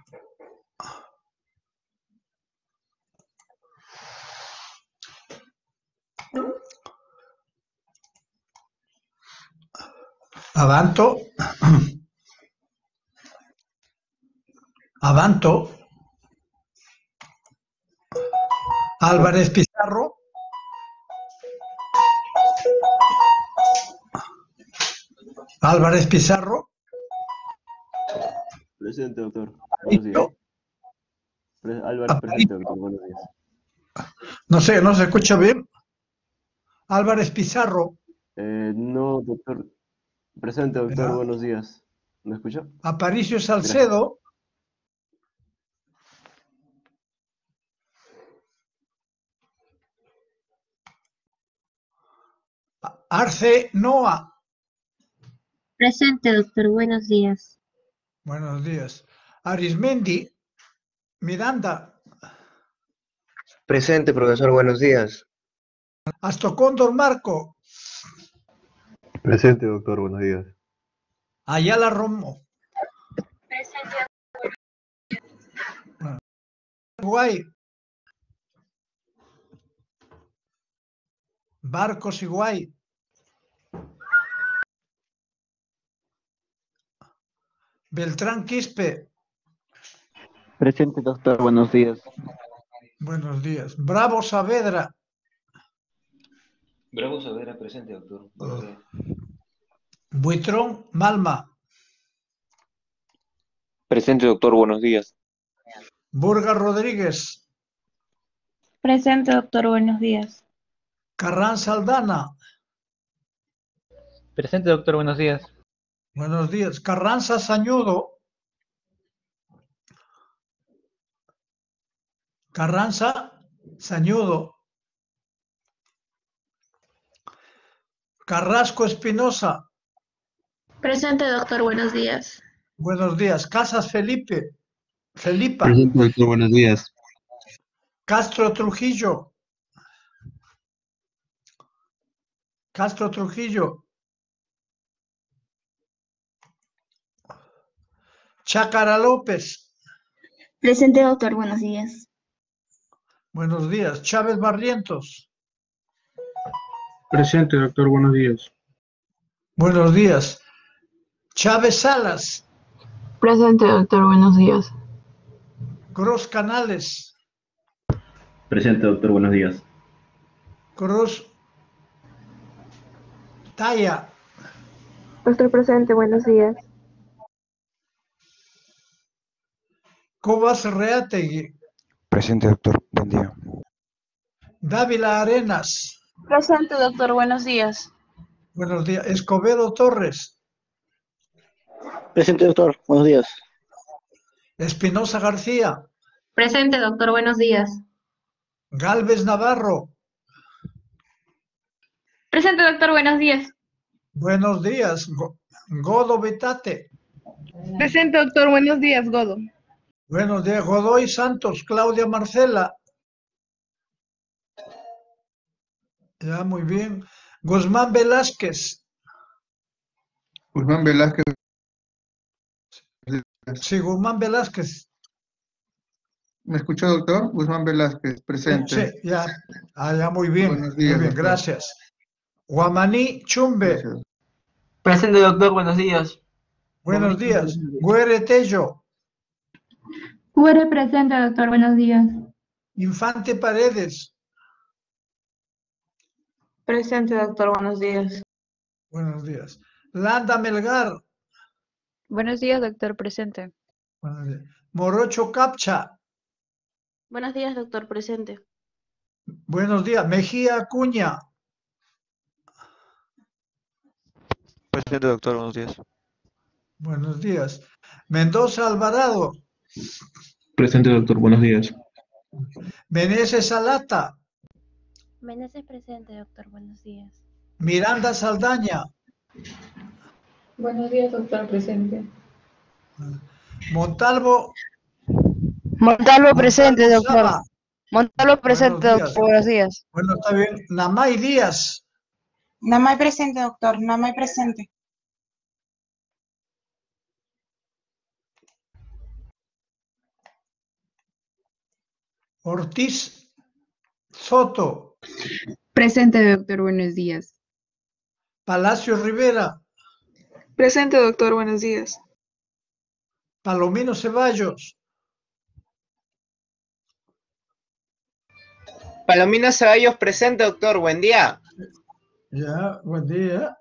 Avanto. Avanto. Álvarez Pizarro. Álvarez Pizarro. Presente, doctor. Buenos días. Álvarez presente, doctor. Buenos días. No sé, no se escucha bien. Álvarez Pizarro. No, doctor. Presente, doctor. Espera. Buenos días. ¿Me escucha? Aparicio Salcedo. Arce Noa. Presente, doctor. Buenos días. Buenos días. Arismendi Miranda. Presente, profesor, buenos días. Astocóndor Marco. Presente, doctor, buenos días. Ayala Romo. Presente. Guay. Barcos Iguay. Beltrán Quispe. Presente, doctor. Buenos días. Buenos días. Bravo Saavedra. Bravo Saavedra, presente, doctor. Buenos días. Buitrón Malma. Presente, doctor. Buenos días. Burga Rodríguez. Presente, doctor. Buenos días. Carranza Aldana. Presente, doctor. Buenos días. Buenos días. Carranza Sañudo. Carranza Sañudo. Carrasco Espinosa. Presente, doctor. Buenos días. Buenos días. Casas Felipe. Felipa. Presente, doctor, buenos días. Castro Trujillo. Castro Trujillo. Chácara López. Presente, doctor. Buenos días. Buenos días. Chávez Barrientos. Presente, doctor. Buenos días. Buenos días. Chávez Salas. Presente, doctor. Buenos días. Cruz Canales. Presente, doctor. Buenos días. Cruz Talla. Doctor presente, buenos días. Cobas Reategui. Presente, doctor. Buen día. Dávila Arenas. Presente, doctor. Buenos días. Buenos días. Escobedo Torres. Presente, doctor. Buenos días. Espinosa García. Presente, doctor. Buenos días. Galvez Navarro. Presente, doctor. Buenos días. Buenos días. Godo Betate. Presente, doctor. Buenos días, Godo. Buenos días. Godoy Santos. Claudia Marcela. Ya, muy bien. Guzmán Velázquez. Guzmán Velázquez. Sí, Guzmán Velázquez. ¿Me escuchó, doctor? Guzmán Velázquez, presente. Sí, ya. Ya, muy bien. Buenos días, muy bien, doctor. gracias. Guamaní Chumbe. Gracias. Presente, doctor. Buenos días. Buenos días. Güere Tello. Güere presente, doctor. Buenos días. Infante Paredes. Presente, doctor. Buenos días. Buenos días. Landa Melgar. Buenos días, doctor. Presente. Buenos días. Morocho Capcha. Buenos días, doctor. Presente. Buenos días. Mejía Acuña. Presente, doctor. Buenos días. Buenos días. Mendoza Alvarado. Presente, doctor, buenos días. Meneses Salata. Meneses presente, doctor. Buenos días. Miranda Saldaña. Buenos días, doctor. Presente. Montalvo. Montalvo presente, doctor. Saba. Montalvo presente, Buenos doctor. días. Buenos días. Bueno, está bien. Namay Díaz. Namay presente, doctor. Namay presente. Ortiz Soto. Presente, doctor. Buenos días. Palacio Rivera. Presente, doctor. Buenos días. Palomino Ceballos. Palomino Ceballos, presente, doctor. Buen día. Ya, buen día.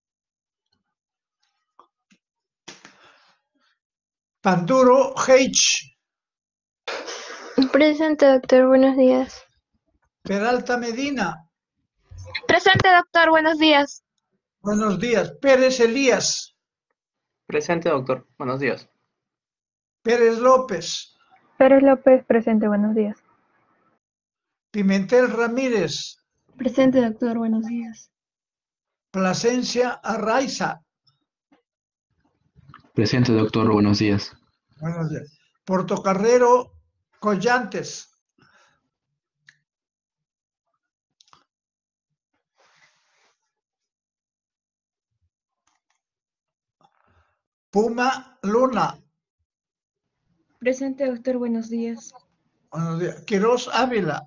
Panduro H. Presente, doctor. Buenos días. Peralta Medina. Presente, doctor. Buenos días. Buenos días. Pérez Elías. Presente, doctor. Buenos días. Pérez López. Pérez López, presente. Buenos días. Pimentel Ramírez. Presente, doctor. Buenos días. Plasencia Arraiza. Presente, doctor. Buenos días. Buenos días. Portocarrero Collantes. Puma Luna. Presente, doctor. Buenos días. Buenos días. Quirós Ávila.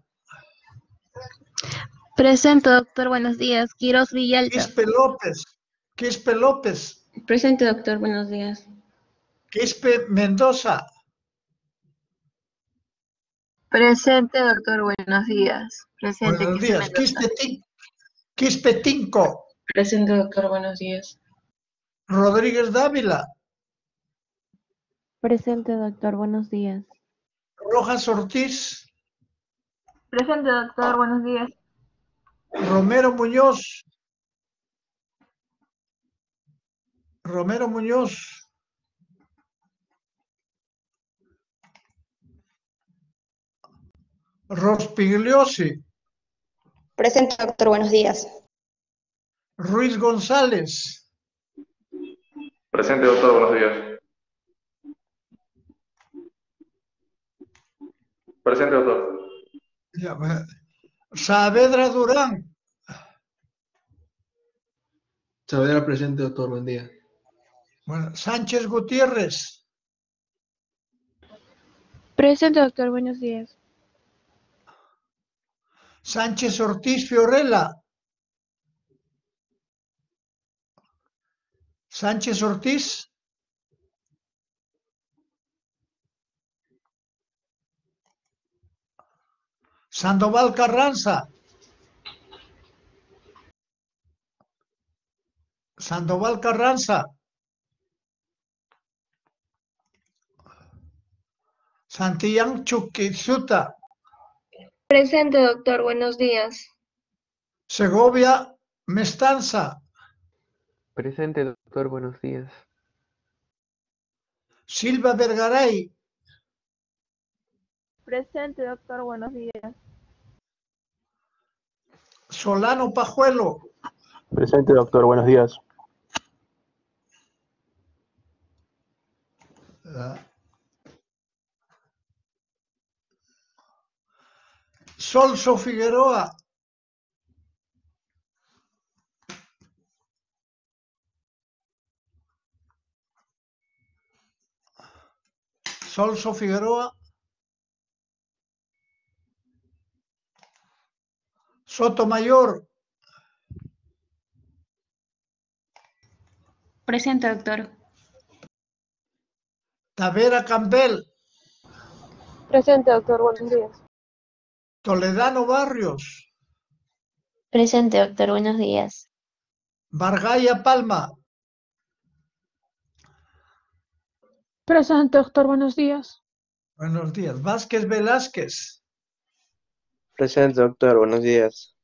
Presente, doctor. Buenos días. Quirós Villalta. Quispe López. Quispe López. Presente, doctor. Buenos días. Quispe Mendoza. Presente, doctor. Buenos días. Presente. Buenos días. Quispe Tinco. Presente, doctor. Buenos días. Rodríguez Dávila. Presente, doctor. Buenos días. Rojas Ortiz. Presente, doctor. Buenos días. Romero Muñoz. Romero Muñoz. Rospigliosi. Presente, doctor. Buenos días. Ruiz González. Presente, doctor. Buenos días. Presente, doctor. Saavedra Durán. Saavedra, presente, doctor. Buen día. Bueno, Sánchez Gutiérrez. Presente, doctor. Buenos días. Sánchez Ortiz Fiorella. Sánchez Ortiz. Sandoval Carranza. Sandoval Carranza. Santillán Chuquizuta. Presente, doctor. Buenos días. Segovia Mestanza. Presente, doctor. Buenos días. Silva Vergaray. Presente, doctor. Buenos días. Solano Pajuelo. Presente, doctor. Buenos días. Solso Figueroa. Solso Figueroa. Sotomayor. Presente, doctor. Tavera Campbell. Presente, doctor. Buenos días. Toledano Barrios. Presente, doctor. Buenos días. Vargaya Palma. Presente, doctor. Buenos días. Buenos días. Vázquez Velázquez. Presente, doctor. Buenos días.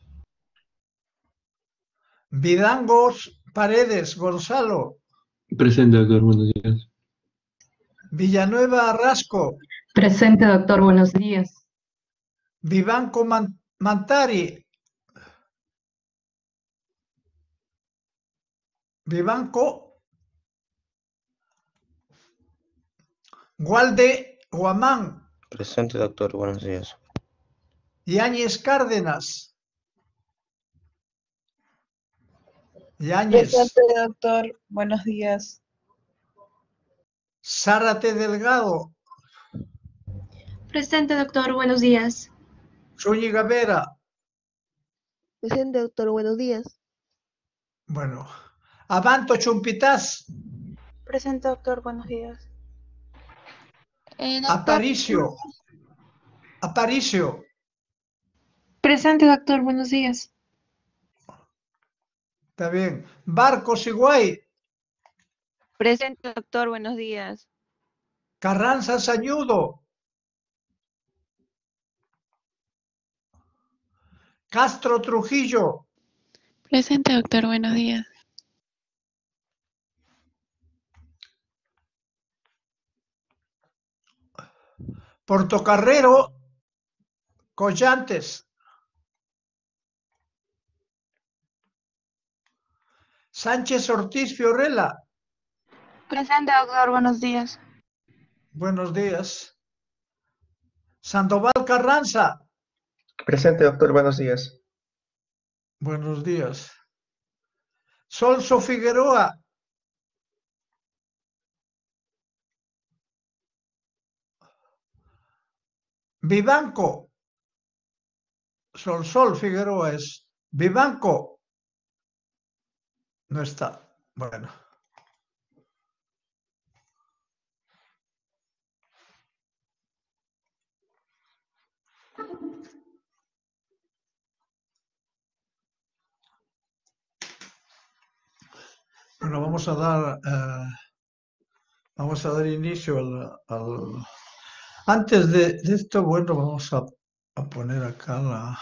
Vidangos Paredes Gonzalo. Presente, doctor. Buenos días. Villanueva Arrasco. Presente, doctor. Buenos días. Vivanco Mantari. Vivanco. Gualde Guamán. Presente, doctor. Buenos días. Yáñez Cárdenas. Yáñez. Presente, doctor. Buenos días. Zárate Delgado. Presente, doctor. Buenos días. Zúñiga Vera. Presente, doctor. Buenos días. Bueno. Abanto Chumpitaz. Presente, doctor. Buenos días. Aparicio. Aparicio. Presente, doctor. Buenos días. Está bien. Barcos Iguay. Presente, doctor. Buenos días. Carranza Sañudo. Castro Trujillo. Presente, doctor. Buenos días. Portocarrero Collantes. Sánchez Ortiz Fiorella. Presente, doctor. Buenos días. Buenos días. Sandoval Carranza. Presente, doctor. Buenos días. Buenos días. Solso Figueroa. Vivanco. Sol Figueroa es. Vivanco. No está. Bueno. Bueno, vamos a dar inicio al antes de esto, bueno, vamos a poner acá la...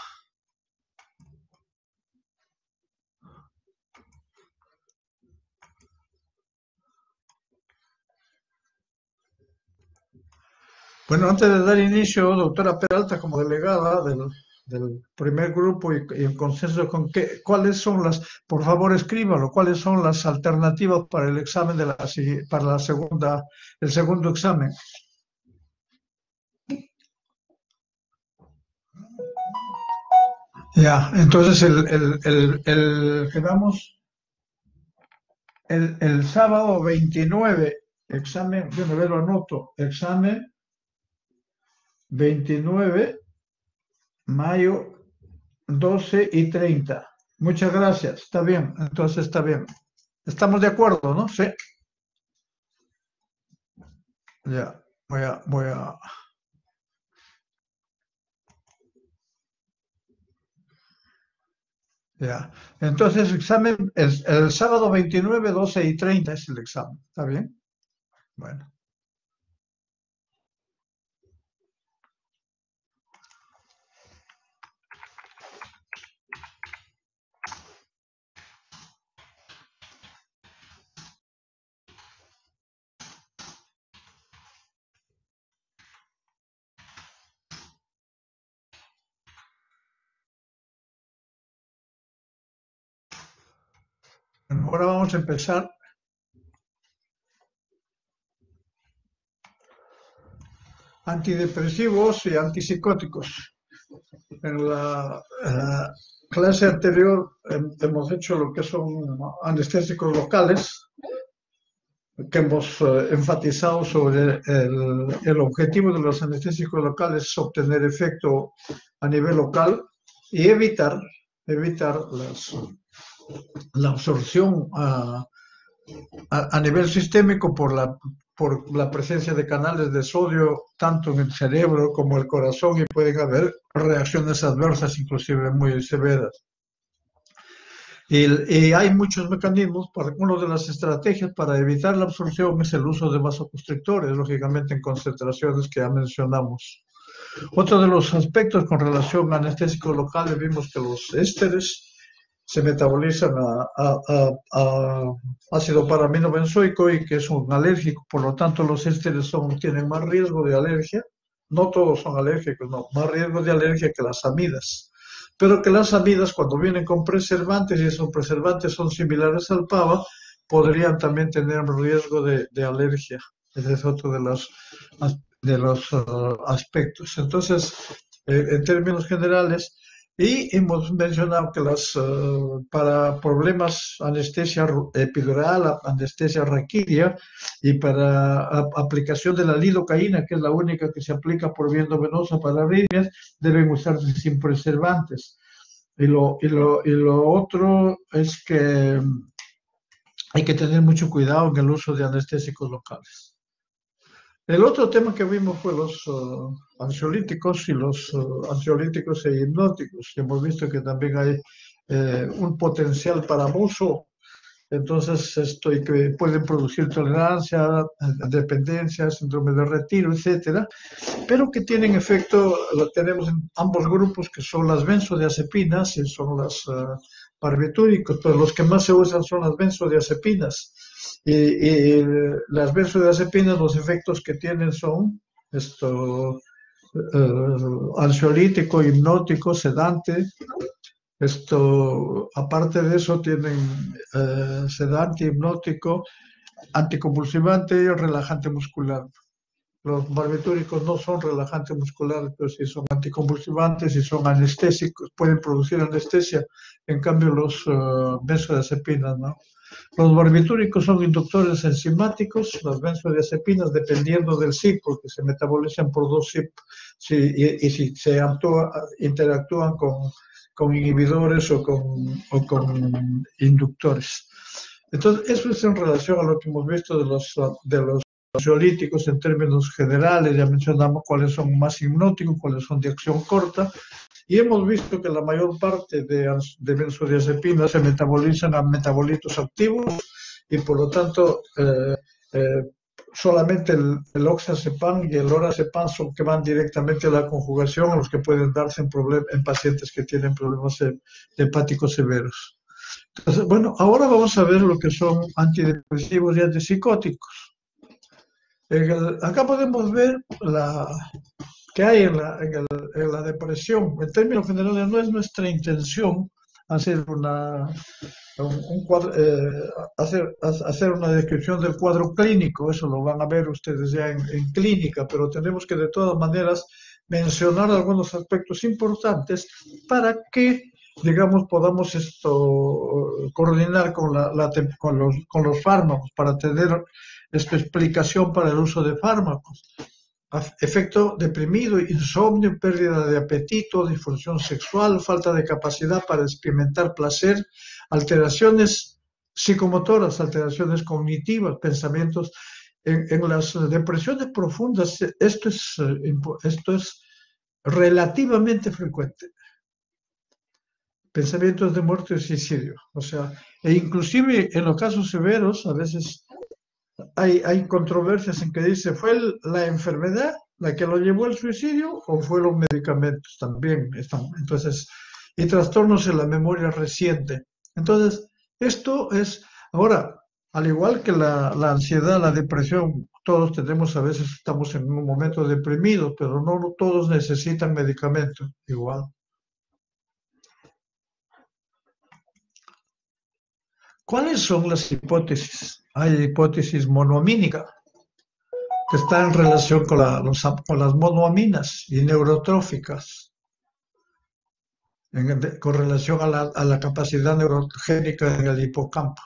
Bueno, antes de dar inicio, doctora Peralta, como delegada del primer grupo y en consenso con cuáles son las, por favor escríbalo, cuáles son las alternativas para el examen para el segundo examen. Ya, entonces quedamos el sábado 29, examen, yo me lo anoto, examen 29, mayo 12:30. Muchas gracias, está bien, entonces está bien. Estamos de acuerdo, ¿no? Sí. Ya, voy a... Ya. Entonces, examen, el sábado 29, 12:30 es el examen. ¿Está bien? Bueno. Ahora vamos a empezar. Antidepresivos y antipsicóticos. En la clase anterior hemos hecho lo que son anestésicos locales, que hemos enfatizado sobre el objetivo de los anestésicos locales es obtener efecto a nivel local y evitar la absorción a nivel sistémico por la presencia de canales de sodio tanto en el cerebro como el corazón, y pueden haber reacciones adversas inclusive muy severas. Y hay muchos mecanismos. Una de las estrategias para evitar la absorción es el uso de vasoconstrictores, lógicamente en concentraciones que ya mencionamos. Otro de los aspectos con relación a anestésicos locales, vimos que los ésteres se metabolizan a ácido paraminobenzoico y que es un alérgico, por lo tanto los ésteres tienen más riesgo de alergia. No todos son alérgicos, no, más riesgo de alergia que las amidas. Pero que las amidas, cuando vienen con preservantes y esos preservantes son similares al PAVA, podrían también tener riesgo de alergia. Ese es otro de los aspectos. Entonces, en términos generales, Y hemos mencionado que para problemas anestesia epidural, anestesia raquídea y para aplicación de la lidocaína, que es la única que se aplica por vía endovenosa para arritmias, deben usarse sin preservantes. Y lo otro es que hay que tener mucho cuidado en el uso de anestésicos locales. El otro tema que vimos fue los ansiolíticos y los ansiolíticos e hipnóticos. Hemos visto que también hay un potencial para abuso, entonces y que pueden producir tolerancia, dependencia, síndrome de retiro, etcétera, pero que tienen efecto, lo tenemos en ambos grupos, que son las benzodiazepinas y son las barbitúricos, pero los que más se usan son las benzodiazepinas. Y las benzodiazepinas, los efectos que tienen son ansiolítico, hipnótico, sedante. Aparte de eso, tienen sedante, hipnótico, anticonvulsivante y relajante muscular. Los barbitúricos no son relajantes musculares, pero sí son anticonvulsivantes y son anestésicos, pueden producir anestesia. En cambio, los benzodiazepinas, ¿no? Los barbitúricos son inductores enzimáticos, las benzodiazepinas, dependiendo del CYP, porque se metabolizan por 2 CYP, y si se interactúan con inhibidores o con inductores. Entonces, eso es en relación a lo que hemos visto de los ansiolíticos en términos generales. Ya mencionamos cuáles son más hipnóticos, cuáles son de acción corta, y hemos visto que la mayor parte de benzodiazepinas se metabolizan a metabolitos activos y por lo tanto solamente el oxazepam y el lorazepam son que van directamente a la conjugación, a los que pueden darse en pacientes que tienen problemas hepáticos severos. Entonces, bueno, ahora vamos a ver lo que son antidepresivos y antipsicóticos. Acá podemos ver que hay en la depresión. En términos generales, no es nuestra intención hacer hacer una descripción del cuadro clínico, eso lo van a ver ustedes ya en clínica, pero tenemos que de todas maneras mencionar algunos aspectos importantes para que, digamos, podamos coordinar con los fármacos, para tener esta explicación para el uso de fármacos. Efecto deprimido, insomnio, pérdida de apetito, disfunción sexual, falta de capacidad para experimentar placer, alteraciones psicomotoras, alteraciones cognitivas, pensamientos. En las depresiones profundas esto es relativamente frecuente. Pensamientos de muerte y suicidio. O sea, e inclusive en los casos severos a veces hay controversias en que dice, ¿fue la enfermedad la que lo llevó al suicidio o fue los medicamentos? También están. Entonces, y trastornos en la memoria reciente. Entonces, esto es, ahora, al igual que la ansiedad, la depresión, todos tenemos, a veces estamos en un momento deprimido, pero no todos necesitan medicamentos, igual. ¿Cuáles son las hipótesis? Hay hipótesis monoamínica, que está en relación con las monoaminas y neurotróficas, con relación a la capacidad neurogénica en el hipocampo.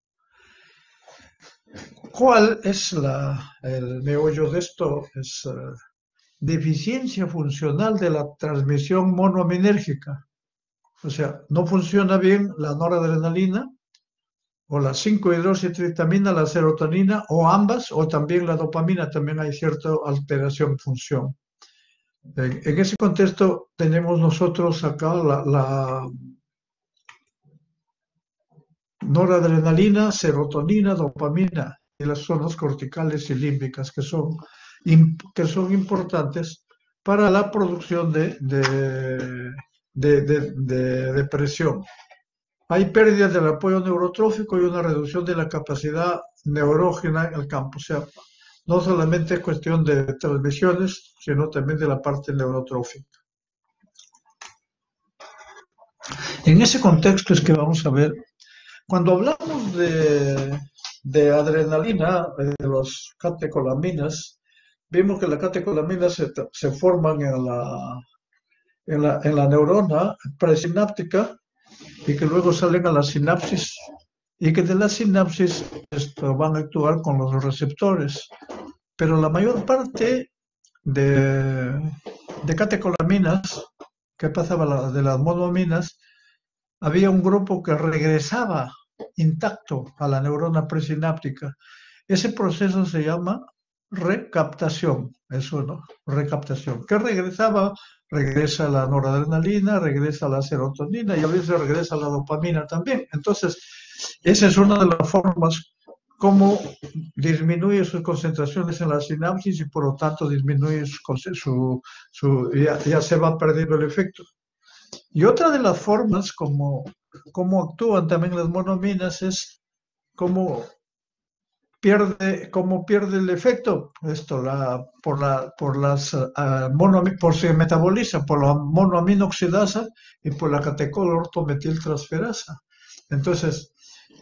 ¿Cuál es el meollo de esto? Es deficiencia funcional de la transmisión monoaminérgica. O sea, no funciona bien la noradrenalina, o la 5-hidroxitriptamina, la serotonina, o ambas, o también la dopamina, también hay cierta alteración en función. En ese contexto tenemos nosotros acá la noradrenalina, serotonina, dopamina, y las zonas corticales y límbicas, que son importantes para la producción de depresión. Hay pérdida del apoyo neurotrófico y una reducción de la capacidad neurógena en el campo. O sea, no solamente es cuestión de transmisiones, sino también de la parte neurotrófica. En ese contexto es que vamos a ver, cuando hablamos de adrenalina, de las catecolaminas, vimos que las catecolaminas se forman en la neurona presináptica y que luego salen a la sinapsis y que de la sinapsis van a actuar con los receptores. Pero la mayor parte de catecolaminas, que pasaba de las monoaminas, había un grupo que regresaba intacto a la neurona presináptica. Ese proceso se llama recaptación, eso no, recaptación. ¿Qué regresaba? Regresa la noradrenalina, regresa la serotonina y a veces regresa la dopamina también. Entonces, esa es una de las formas como disminuye sus concentraciones en la sinapsis y por lo tanto disminuye ya se va perdiendo el efecto. Y otra de las formas como actúan también las monoaminas es cómo pierde el efecto. Esto por se metaboliza por la monoaminoxidasa y por la catecolortometiltransferasa. Entonces,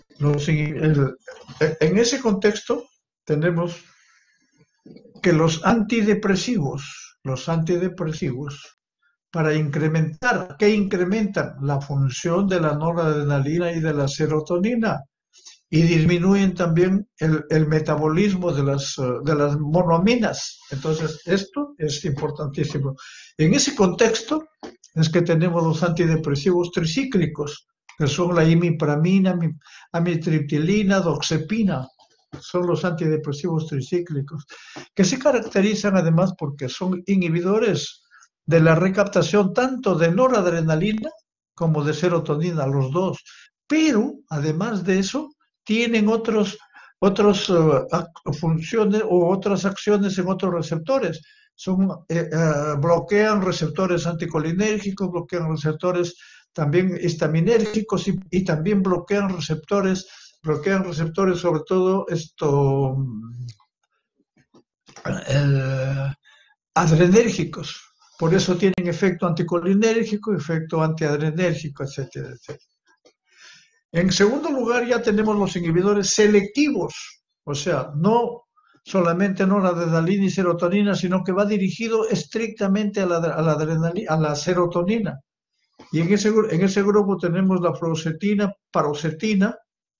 en ese contexto tenemos que los antidepresivos para incrementan la función de la noradrenalina y de la serotonina y disminuyen también el metabolismo de las monoaminas. Entonces, esto es importantísimo. En ese contexto es que tenemos los antidepresivos tricíclicos, que son la imipramina, amitriptilina, doxepina. Son los antidepresivos tricíclicos, que se caracterizan además porque son inhibidores de la recaptación tanto de noradrenalina como de serotonina, los dos. Pero, además de eso, tienen otras funciones o otras acciones en otros receptores. Bloquean receptores anticolinérgicos, bloquean receptores también histaminérgicos y también bloquean receptores sobre todo adrenérgicos. Por eso tienen efecto anticolinérgico, efecto antiadrenérgico, etcétera, etcétera. En segundo lugar, ya tenemos los inhibidores selectivos, o sea, no solamente noradrenalina y serotonina, sino que va dirigido estrictamente a la serotonina. Y en ese grupo tenemos la fluoxetina, paroxetina,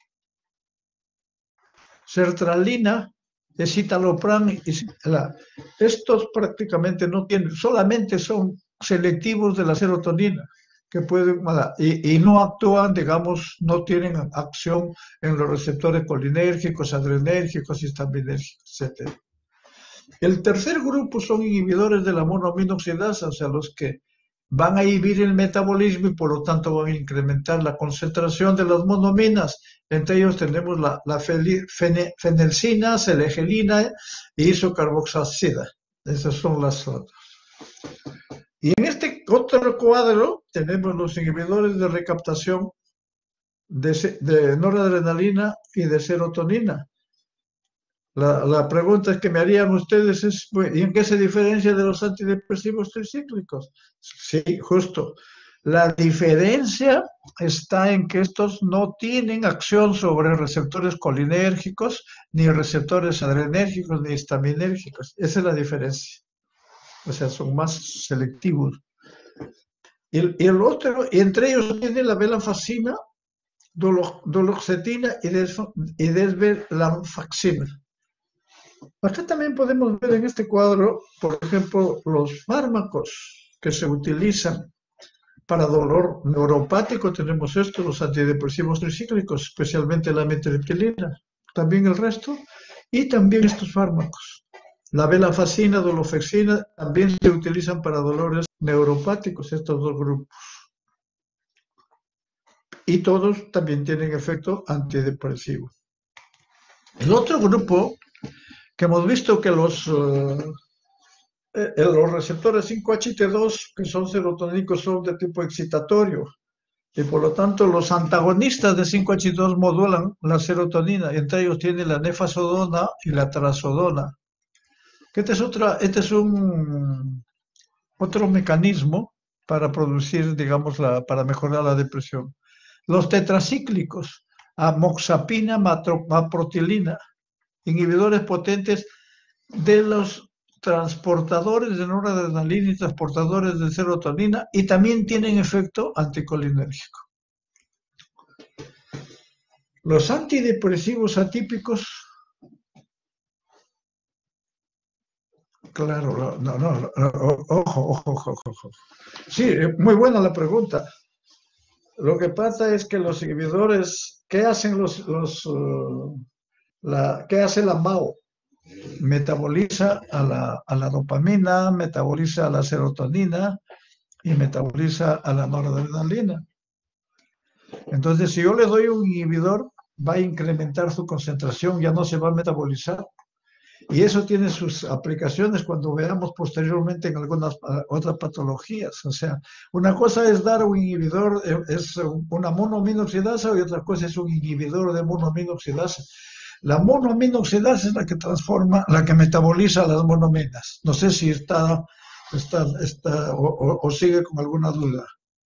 sertralina, escitalopram. Estos prácticamente no tienen, solamente son selectivos de la serotonina, que pueden, y no actúan, digamos, no tienen acción en los receptores colinérgicos, adrenérgicos, histaminérgicos, etc. El tercer grupo son inhibidores de la monoaminoxidasa, o sea, los que van a inhibir el metabolismo y por lo tanto van a incrementar la concentración de las monoaminas. Entre ellos tenemos la fenelcina, selegelina y isocarboxacida. Esas son las otras. Y en este otro cuadro tenemos los inhibidores de recaptación de noradrenalina y de serotonina. La pregunta que me harían ustedes es, ¿y en qué se diferencia de los antidepresivos tricíclicos? Sí, justo. La diferencia está en que estos no tienen acción sobre receptores colinérgicos, ni receptores adrenérgicos, ni histaminérgicos. Esa es la diferencia. O sea, son más selectivos. Y el otro, entre ellos tiene la venlafaxina, duloxetina y desvenlafaxina. Acá también podemos ver en este cuadro, por ejemplo, los fármacos que se utilizan para dolor neuropático. Tenemos estos, los antidepresivos tricíclicos, especialmente la amitriptilina, también el resto, y también estos fármacos. La venlafaxina, dolofexina, también se utilizan para dolores neuropáticos, estos dos grupos. Y todos también tienen efecto antidepresivo. El otro grupo, que hemos visto que los receptores 5-HT2, que son serotonínicos, son de tipo excitatorio. Y por lo tanto, los antagonistas de 5-HT2 modulan la serotonina. Entre ellos tiene la nefazodona y la trazodona. Este es otro mecanismo para producir, digamos, para mejorar la depresión. Los tetracíclicos, amoxapina, maprotilina, inhibidores potentes de los transportadores de noradrenalina y transportadores de serotonina y también tienen efecto anticolinérgico. Los antidepresivos atípicos, claro, ojo. Sí, muy buena la pregunta. Lo que pasa es que los inhibidores, ¿qué hacen qué hace la MAO? Metaboliza a la dopamina, metaboliza a la serotonina y metaboliza a la noradrenalina. Entonces, si yo le doy un inhibidor, va a incrementar su concentración, ya no se va a metabolizar. Y eso tiene sus aplicaciones cuando veamos posteriormente en algunas otras patologías. O sea, una cosa es dar un inhibidor, es una monoaminoxidasa, y otra cosa es un inhibidor de monoaminoxidasa. La monoaminoxidasa es la que transforma, la que metaboliza las monoaminas. No sé si está o sigue con alguna duda.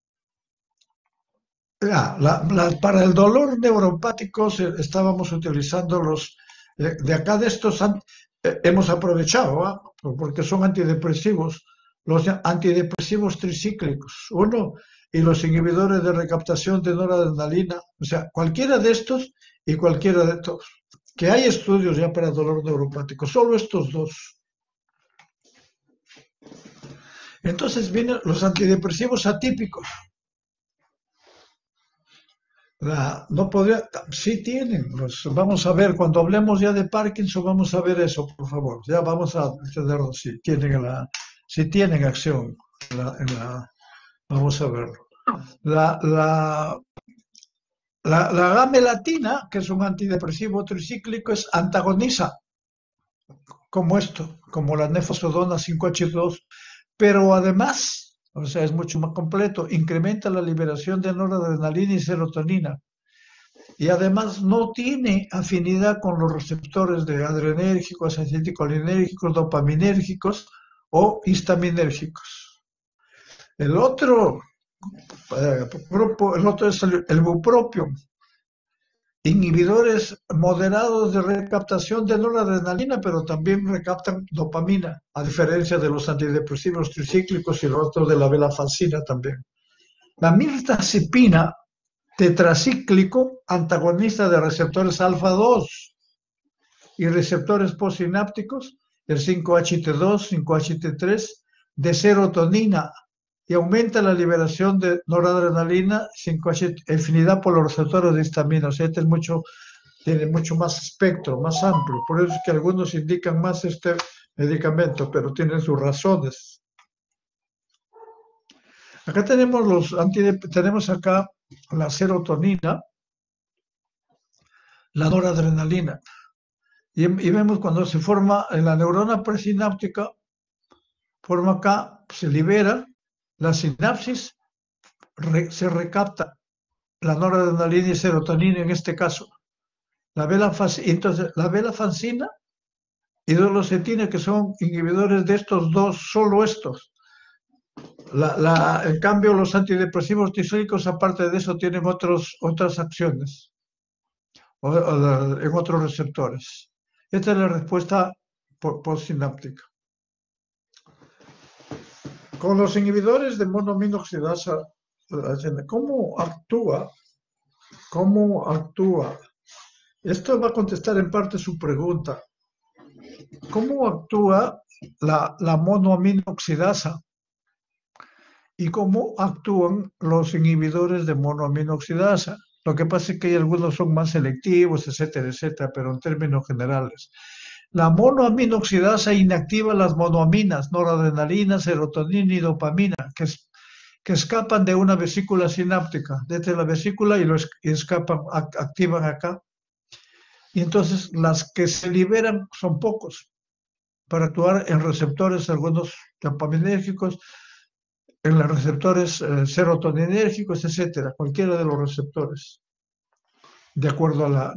Para el dolor neuropático estábamos utilizando de acá de estos, hemos aprovechado, porque son antidepresivos, los antidepresivos tricíclicos, uno, y los inhibidores de recaptación de noradrenalina, o sea, cualquiera de estos y cualquiera de estos, que hay estudios ya para dolor neuropático, solo estos dos. Entonces vienen los antidepresivos atípicos. No podría, sí tienen, vamos a ver, cuando hablemos ya de Parkinson, vamos a ver eso, por favor. Ya vamos a entenderlo, si tienen acción, vamos a verlo. La gamelatina, que es un antidepresivo tricíclico, antagoniza, como la nefosodona 5H2, pero además, o sea, es mucho más completo, incrementa la liberación de noradrenalina y serotonina. Y además no tiene afinidad con los receptores de adrenérgicos, acetilcolinérgicos, dopaminérgicos o histaminérgicos. El otro es el bupropión. Inhibidores moderados de recaptación de noradrenalina, pero también recaptan dopamina, a diferencia de los antidepresivos tricíclicos y los otros de la venlafaxina también. La mirtazapina, tetracíclico, antagonista de receptores alfa-2 y receptores postsinápticos, el 5-HT2, 5-HT3, de serotonina, y aumenta la liberación de noradrenalina, 5H, afinidad por los receptores de histamina. O sea, tiene mucho más espectro, más amplio. Por eso es que algunos indican más este medicamento, pero tienen sus razones. Acá tenemos acá la serotonina, la noradrenalina. Y vemos cuando se forma en la neurona presináptica, forma acá, se libera. La sinapsis se recapta la noradrenalina y serotonina en este caso. Entonces, la venlafaxina y duloxetina, que son inhibidores de estos dos, solo estos. En cambio, los antidepresivos tricíclicos, aparte de eso, tienen otras acciones en otros receptores. Esta es la respuesta postsináptica. Con los inhibidores de monoaminoxidasa, ¿cómo actúa? Esto va a contestar en parte su pregunta. ¿Cómo actúa la monoaminoxidasa? ¿Y cómo actúan los inhibidores de monoaminoxidasa? Lo que pasa es que hay algunos son más selectivos, etcétera, pero en términos generales. La monoaminoxidasa inactiva las monoaminas, noradrenalina, serotonina y dopamina, que escapan de una vesícula sináptica, desde la vesícula y activan acá. Y entonces las que se liberan son pocos para actuar en receptores, algunos dopaminérgicos, en los receptores serotoninérgicos, etcétera, cualquiera de los receptores, de acuerdo a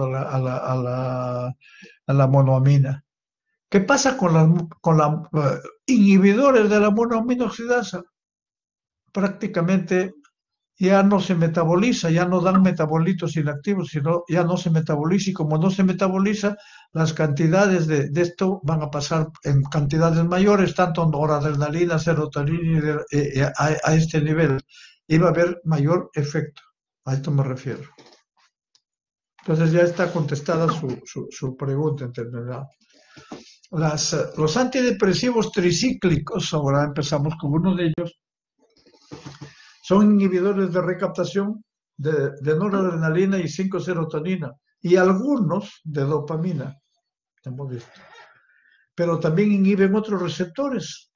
la monoamina. ¿Qué pasa con los inhibidores de la monoaminoxidasa? Prácticamente ya no se metaboliza, ya no dan metabolitos inactivos, sino ya no se metaboliza, y como no se metaboliza, las cantidades de esto van a pasar en cantidades mayores, tanto noradrenalina, serotonina, a este nivel, y va a haber mayor efecto. A esto me refiero. Entonces ya está contestada su pregunta en términos. Los antidepresivos tricíclicos, ahora empezamos con uno de ellos, son inhibidores de recaptación de noradrenalina y 5-serotonina, y algunos de dopamina, hemos visto. Pero también inhiben otros receptores.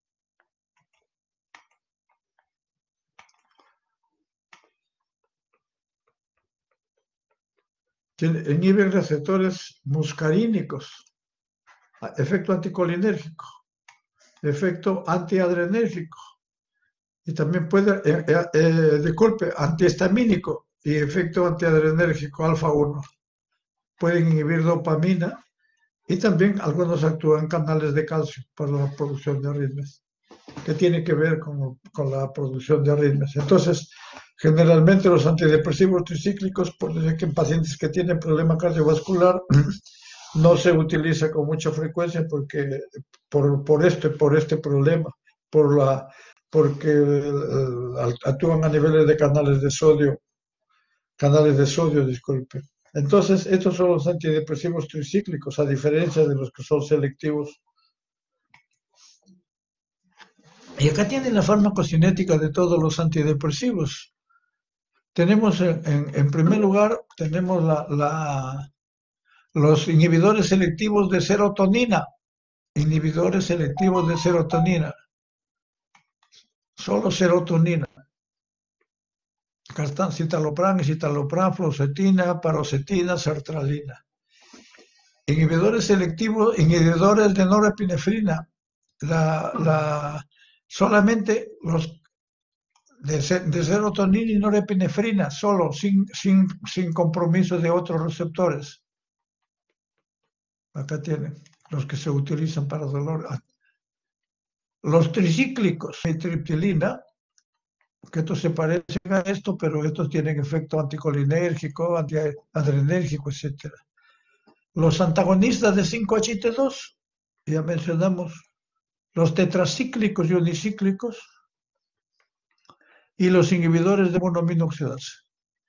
Inhiben receptores muscarínicos, efecto anticolinérgico, efecto antiadrenérgico, y también puede, disculpe, antihistamínico y efecto antiadrenérgico alfa 1. Pueden inhibir dopamina y también algunos actúan en canales de calcio para la producción de arritmias, que tiene que ver con la producción de arritmias. Entonces, generalmente los antidepresivos tricíclicos, por decir que en pacientes que tienen problema cardiovascular, no se utiliza con mucha frecuencia porque por este problema, porque actúan a niveles de canales de sodio, disculpe. Entonces, estos son los antidepresivos tricíclicos, a diferencia de los que son selectivos. Y acá tienen la farmacocinética de todos los antidepresivos. Tenemos, en primer lugar, tenemos los inhibidores selectivos de serotonina. Inhibidores selectivos de serotonina. Solo serotonina. Acá están citalopram, fluoxetina, paroxetina, sertralina. Inhibidores selectivos, inhibidores de norepinefrina. Solamente los de serotonina y norepinefrina, solo, sin compromiso de otros receptores. Acá tienen los que se utilizan para dolor. Los tricíclicos, triptilina, que estos se parecen a esto, pero estos tienen efecto anticolinérgico, antiadrenérgico, etc. Los antagonistas de 5-HT2, ya mencionamos, los tetracíclicos y unicíclicos, y los inhibidores de monoaminoxidasa.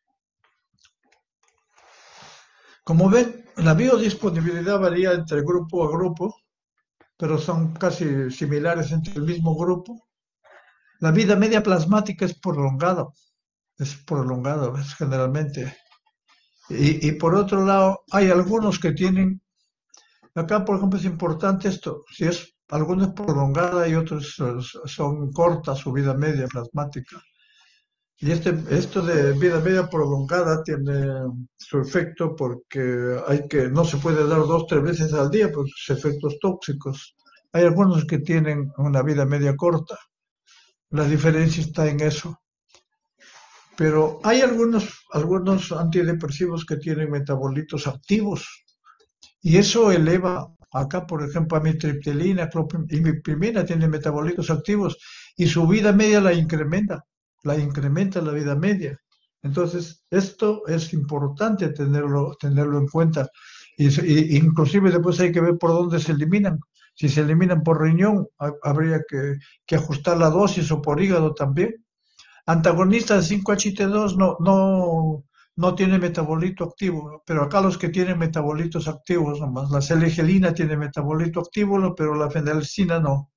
Como ven, la biodisponibilidad varía entre grupo a grupo, pero son casi similares entre el mismo grupo. La vida media plasmática es prolongada generalmente. Y por otro lado, hay algunos que tienen, acá por ejemplo es importante esto, si es algunos prolongada y otros son cortas su vida media plasmática. Y esto de vida media prolongada tiene su efecto porque no se puede dar 2 o 3 veces al día por sus efectos tóxicos. Hay algunos que tienen una vida media corta. La diferencia está en eso. Pero hay algunos antidepresivos que tienen metabolitos activos. Y eso eleva, acá por ejemplo, amitriptilina, imiprimina tienen metabolitos activos y su vida media la incrementa la vida media. Entonces, esto es importante tenerlo en cuenta. Y inclusive después hay que ver por dónde se eliminan. Si se eliminan por riñón, habría que ajustar la dosis, o por hígado también. Antagonistas de 5-HT2 no tiene metabolito activo, pero acá los que tienen metabolitos activos nomás. La selegelina tiene metabolito activo, pero la fenilcina no.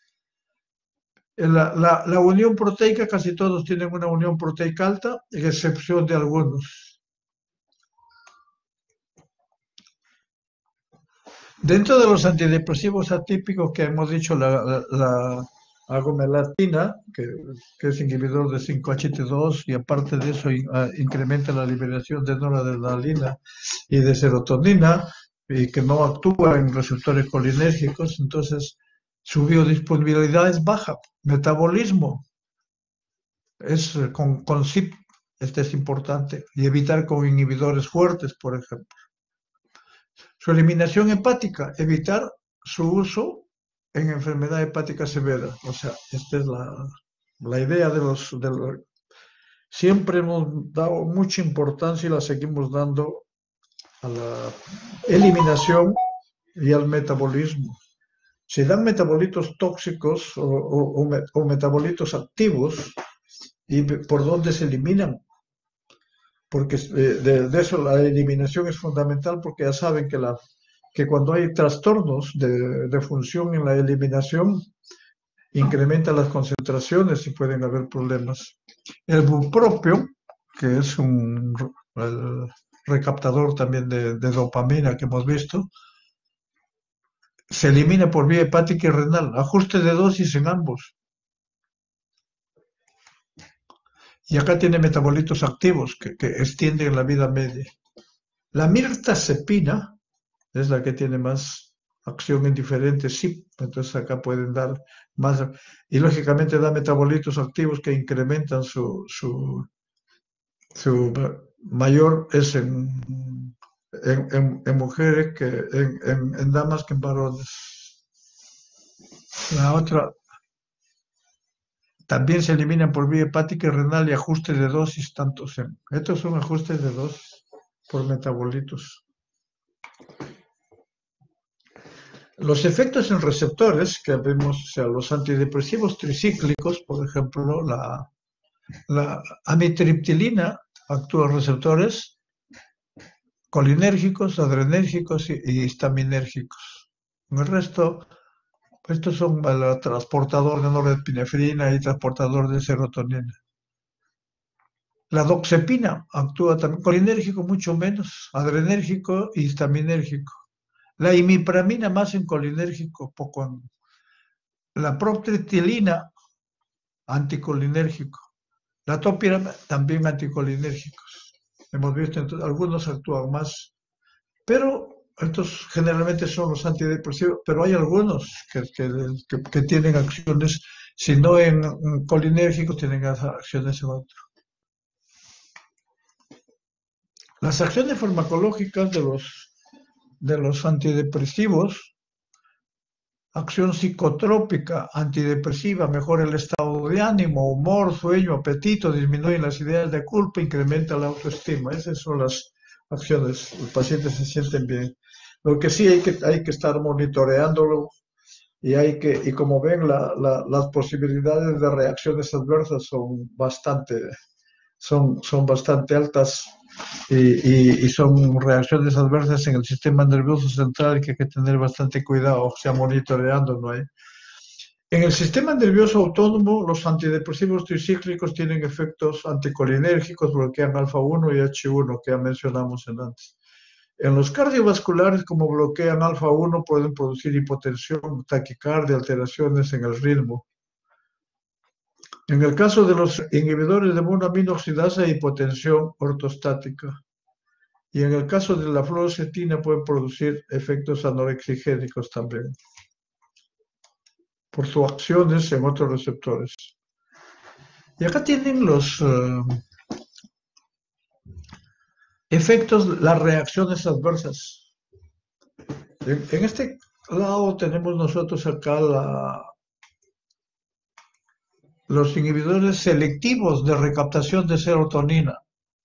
La unión proteica, casi todos tienen una unión proteica alta, en excepción de algunos. Dentro de los antidepresivos atípicos que hemos dicho, la agomelatina, que es inhibidor de 5-HT2, y aparte de eso incrementa la liberación de noradrenalina y de serotonina, y que no actúa en receptores colinérgicos, entonces su biodisponibilidad es baja. Metabolismo es con CYP, este es importante, y evitar con inhibidores fuertes, por ejemplo. Su eliminación hepática, evitar su uso en enfermedad hepática severa. O sea, esta es la idea siempre hemos dado mucha importancia y la seguimos dando a la eliminación y al metabolismo. Se dan metabolitos tóxicos o metabolitos activos, ¿y por dónde se eliminan? Porque de eso la eliminación es fundamental, porque ya saben que cuando hay trastornos de función en la eliminación, incrementa las concentraciones y pueden haber problemas. El bupropio, que es el recaptador también de dopamina que hemos visto, se elimina por vía hepática y renal, ajuste de dosis en ambos. Y acá tiene metabolitos activos que extienden la vida media. La mirtazepina es la que tiene más acción en diferentes CYP, entonces acá pueden dar más, y lógicamente da metabolitos activos que incrementan su mayor es en mujeres que en damas que en varones. La otra también se eliminan por vía hepática y renal y ajuste de dosis tantos. Estos son ajustes de dosis por metabolitos. Los efectos en receptores que vemos, o sea, los antidepresivos tricíclicos, por ejemplo, la amitriptilina actúa en receptores colinérgicos, adrenérgicos y histaminérgicos. El resto, estos son el transportador de norepinefrina y transportador de serotonina. La doxepina actúa también colinérgico, mucho menos, adrenérgico y histaminérgico. La imipramina más en colinérgico, poco en. La proptilina, anticolinérgico. La topiramida, también anticolinérgicos. Hemos visto, entonces, algunos actúan más, pero estos generalmente son los antidepresivos, pero hay algunos que tienen acciones, si no en colinérgicos, tienen acciones en otro. Las acciones farmacológicas de los antidepresivos, acción psicotrópica, antidepresiva, mejora el estado de ánimo, humor, sueño, apetito, disminuye las ideas de culpa, incrementa la autoestima. Esas son las acciones. Los pacientes se sienten bien. Lo que sí hay que estar monitoreándolo y como ven, las posibilidades de reacciones adversas son bastante altas. Y son reacciones adversas en el sistema nervioso central que hay que tener bastante cuidado, o sea, monitoreando, ¿no hay? En el sistema nervioso autónomo, los antidepresivos tricíclicos tienen efectos anticolinérgicos, bloquean alfa-1 y H1, que ya mencionamos antes. En los cardiovasculares, como bloquean alfa-1, pueden producir hipotensión, taquicardia, alteraciones en el ritmo. En el caso de los inhibidores de monoaminoxidasa, hipotensión ortostática. Y en el caso de la fluoxetina pueden producir efectos anorexigénicos también, por sus acciones en otros receptores. Y acá tienen los efectos, las reacciones adversas. En este lado tenemos nosotros acá los inhibidores selectivos de recaptación de serotonina.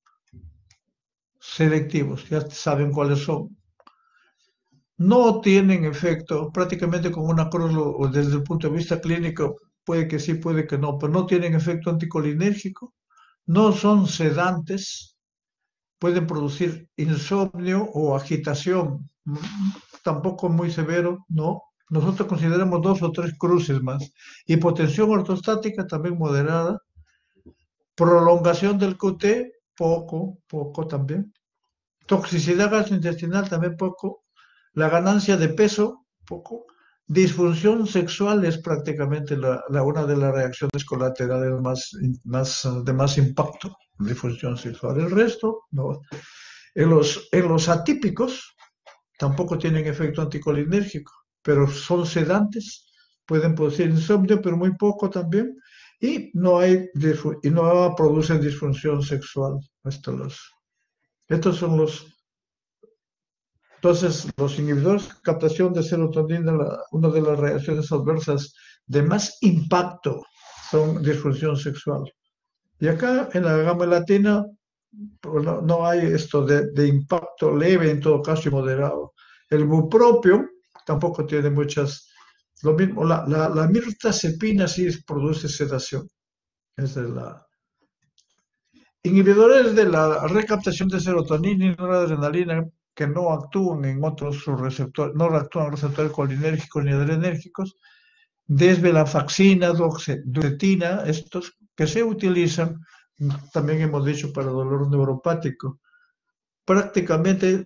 Selectivos, ya saben cuáles son. No tienen efecto, prácticamente con una cruz, o desde el punto de vista clínico, puede que sí, puede que no, pero no tienen efecto anticolinérgico, no son sedantes, pueden producir insomnio o agitación, tampoco muy severo, no. Nosotros consideramos 2 o 3 cruces más. Hipotensión ortostática también moderada. Prolongación del QT, poco también. Toxicidad gastrointestinal también poco. La ganancia de peso, poco. Disfunción sexual es prácticamente una de las reacciones colaterales de más impacto. Disfunción sexual. El resto, no. En los atípicos tampoco tienen efecto anticolinérgico, pero son sedantes, pueden producir insomnio, pero muy poco también, y no producen disfunción sexual. Estos son entonces, los inhibidores de captación de serotonina, una de las reacciones adversas de más impacto son disfunción sexual. Y acá en la gama latina pues no hay esto de impacto leve, en todo caso, y moderado. El bupropión tampoco tiene muchas. Lo mismo, la mirtazepina sí produce sedación. Esa es la. Inhibidores de la recaptación de serotonina y noradrenalina que no actúan en otros receptores, no actúan en receptores colinérgicos ni adrenérgicos, desvenlafaxina, duoxetina, estos que se utilizan, también hemos dicho, para dolor neuropático. Prácticamente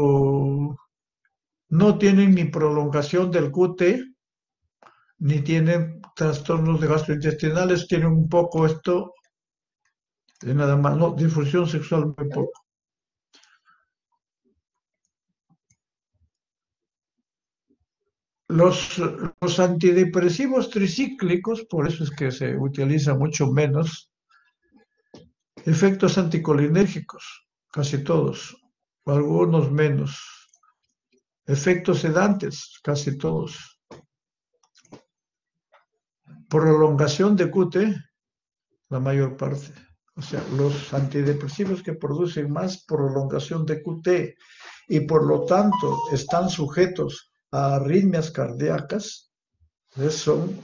no tienen ni prolongación del QT, ni tienen trastornos de gastrointestinales, tienen un poco esto, y nada más, no, disfunción sexual muy poco. Los antidepresivos tricíclicos, por eso es que se utiliza mucho menos, efectos anticolinérgicos, casi todos, algunos menos. Efectos sedantes, casi todos. Prolongación de QT, la mayor parte. O sea, los antidepresivos que producen más prolongación de QT y por lo tanto están sujetos a arritmias cardíacas, son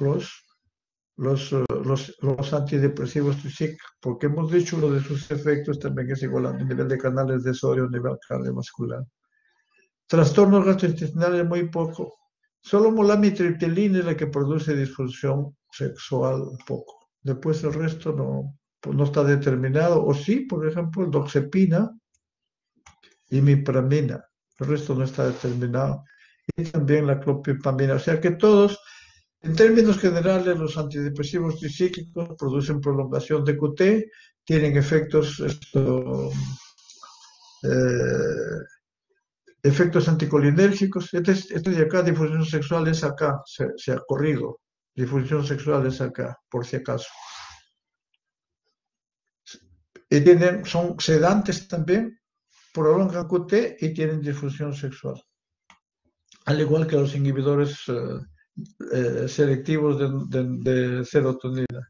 los antidepresivos tricíclicos, porque hemos dicho uno de sus efectos también es igual al nivel de canales de sodio a nivel cardiovascular. Trastornos gastrointestinales muy poco. Solo molamitriptilina es la que produce disfunción sexual un poco. Después el resto no está determinado. O sí, por ejemplo, doxepina y mipramina. El resto no está determinado. Y también la clopipamina. O sea que todos, en términos generales, los antidepresivos tricíclicos producen prolongación de QT, tienen efectos efectos anticolinérgicos. Este de acá, difusión sexual, es acá, se ha corrido. Difusión sexual es acá, por si acaso. Y son sedantes también, prolongan QT y tienen difusión sexual. Al igual que los inhibidores selectivos de serotonina.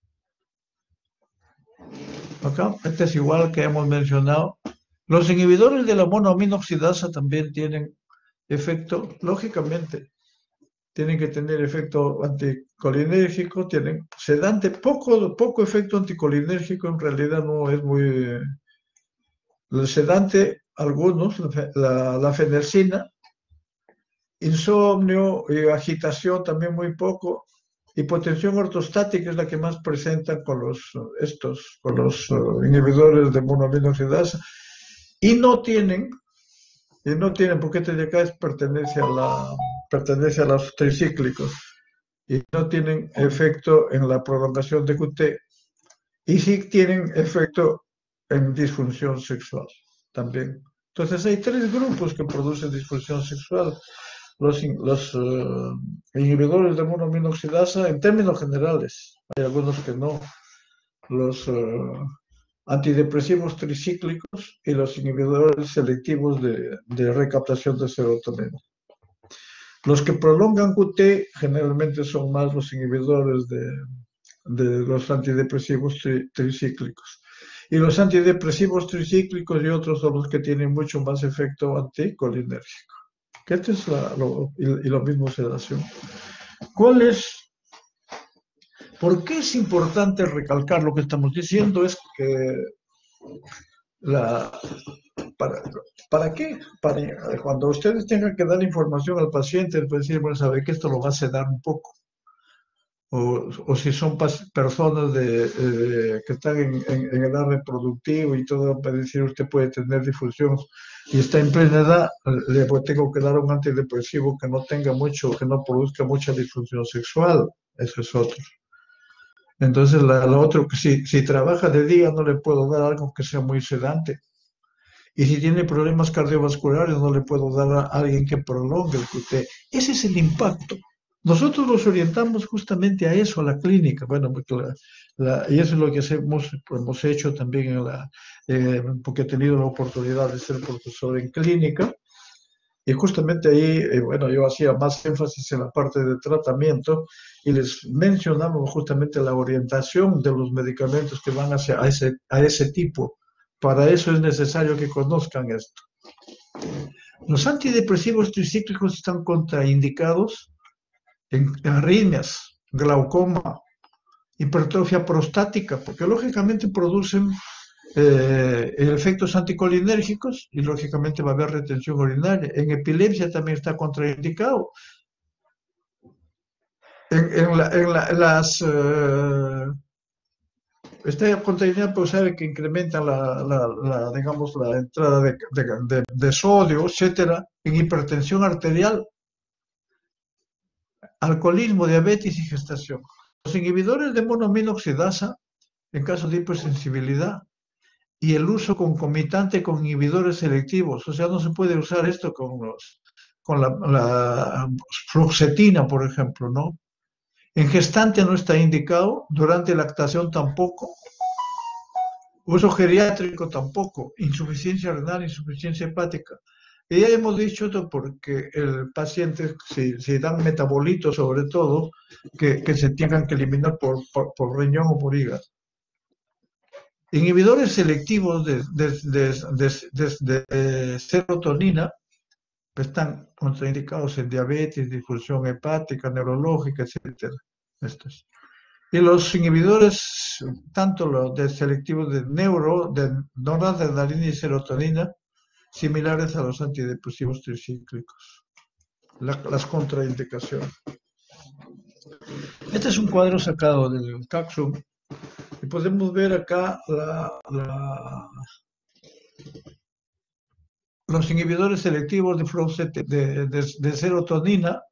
Acá, este es igual que hemos mencionado. Los inhibidores de la monoaminoxidasa también tienen efecto, lógicamente, tienen que tener efecto anticolinérgico, tienen sedante, poco efecto anticolinérgico, en realidad no es muy. El sedante, algunos, la fenercina, insomnio y agitación también muy poco, hipotensión ortostática es la que más presentan con los inhibidores de monoaminoxidasa. Y no tienen, porque este de acá pertenece a los tricíclicos, y no tienen efecto en la prolongación de QT, y sí tienen efecto en disfunción sexual también. Entonces hay tres grupos que producen disfunción sexual. Los inhibidores de monoaminoxidasa, en términos generales, hay algunos que no. Los antidepresivos tricíclicos y los inhibidores selectivos de recaptación de serotonina. Los que prolongan QT generalmente son más los inhibidores de los antidepresivos tricíclicos. Y los antidepresivos tricíclicos y otros son los que tienen mucho más efecto anticolinérgico. Que este es lo mismo sedación. ¿Por qué es importante recalcar lo que estamos diciendo? Es que ¿para qué? Cuando ustedes tengan que dar información al paciente, pueden decir, bueno, sabe que esto lo va a sedar un poco. O si son personas que están en edad reproductiva y todo, para decir, usted puede tener difusión y está en plena edad, le tengo que dar un antidepresivo que no tenga mucho, que no produzca mucha disfunción sexual. Eso es otro. Entonces, lo otro, que si trabaja de día, no le puedo dar algo que sea muy sedante. Y si tiene problemas cardiovasculares, no le puedo dar a alguien que prolongue el QT. Ese es el impacto. Nosotros los orientamos justamente a eso, a la clínica. Bueno, y eso es lo que hemos hecho también porque he tenido la oportunidad de ser profesor en clínica. Y justamente ahí, bueno, yo hacía más énfasis en la parte de tratamiento y les mencionaba justamente la orientación de los medicamentos que van hacia a ese tipo. Para eso es necesario que conozcan esto. Los antidepresivos tricíclicos están contraindicados en arritmias, glaucoma, hipertrofia prostática, porque lógicamente producen efectos anticolinérgicos y lógicamente va a haber retención urinaria. En epilepsia también está contraindicado. Está contraindicado, pues sabe que incrementa digamos, la entrada de sodio, etcétera, en hipertensión arterial, alcoholismo, diabetes y gestación. Los inhibidores de monoaminoxidasa, en caso de hipersensibilidad, y el uso concomitante con inhibidores selectivos. O sea, no se puede usar esto con la fluoxetina, por ejemplo, ¿no? En gestante no está indicado, durante lactación tampoco, uso geriátrico tampoco, insuficiencia renal, insuficiencia hepática. Y ya hemos dicho esto porque el paciente, si dan metabolitos sobre todo, que se tengan que eliminar por riñón o por hígado. Inhibidores selectivos de serotonina están contraindicados en diabetes, disfunción hepática, neurológica, etc. Y los inhibidores, tanto los selectivos de noradrenalina y serotonina, similares a los antidepresivos tricíclicos. Las contraindicaciones. Este es un cuadro sacado del CACSUM. Y podemos ver acá los inhibidores selectivos de serotonina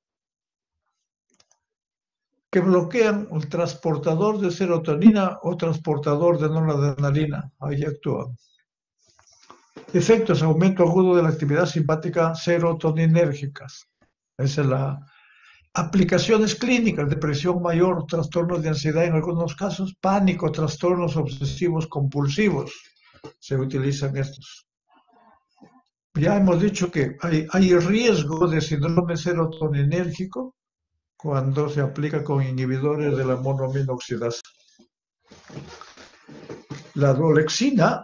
que bloquean el transportador de serotonina o transportador de noradrenalina. Ahí actúan. Efectos: aumento agudo de la actividad simpática serotoninérgicas. Esa es la aplicaciones clínicas: depresión mayor, trastornos de ansiedad en algunos casos, pánico, trastornos obsesivos compulsivos. Se utilizan estos. Ya hemos dicho que hay riesgo de síndrome serotoninérgico cuando se aplica con inhibidores de la monoaminoxidasa. La duloxetina,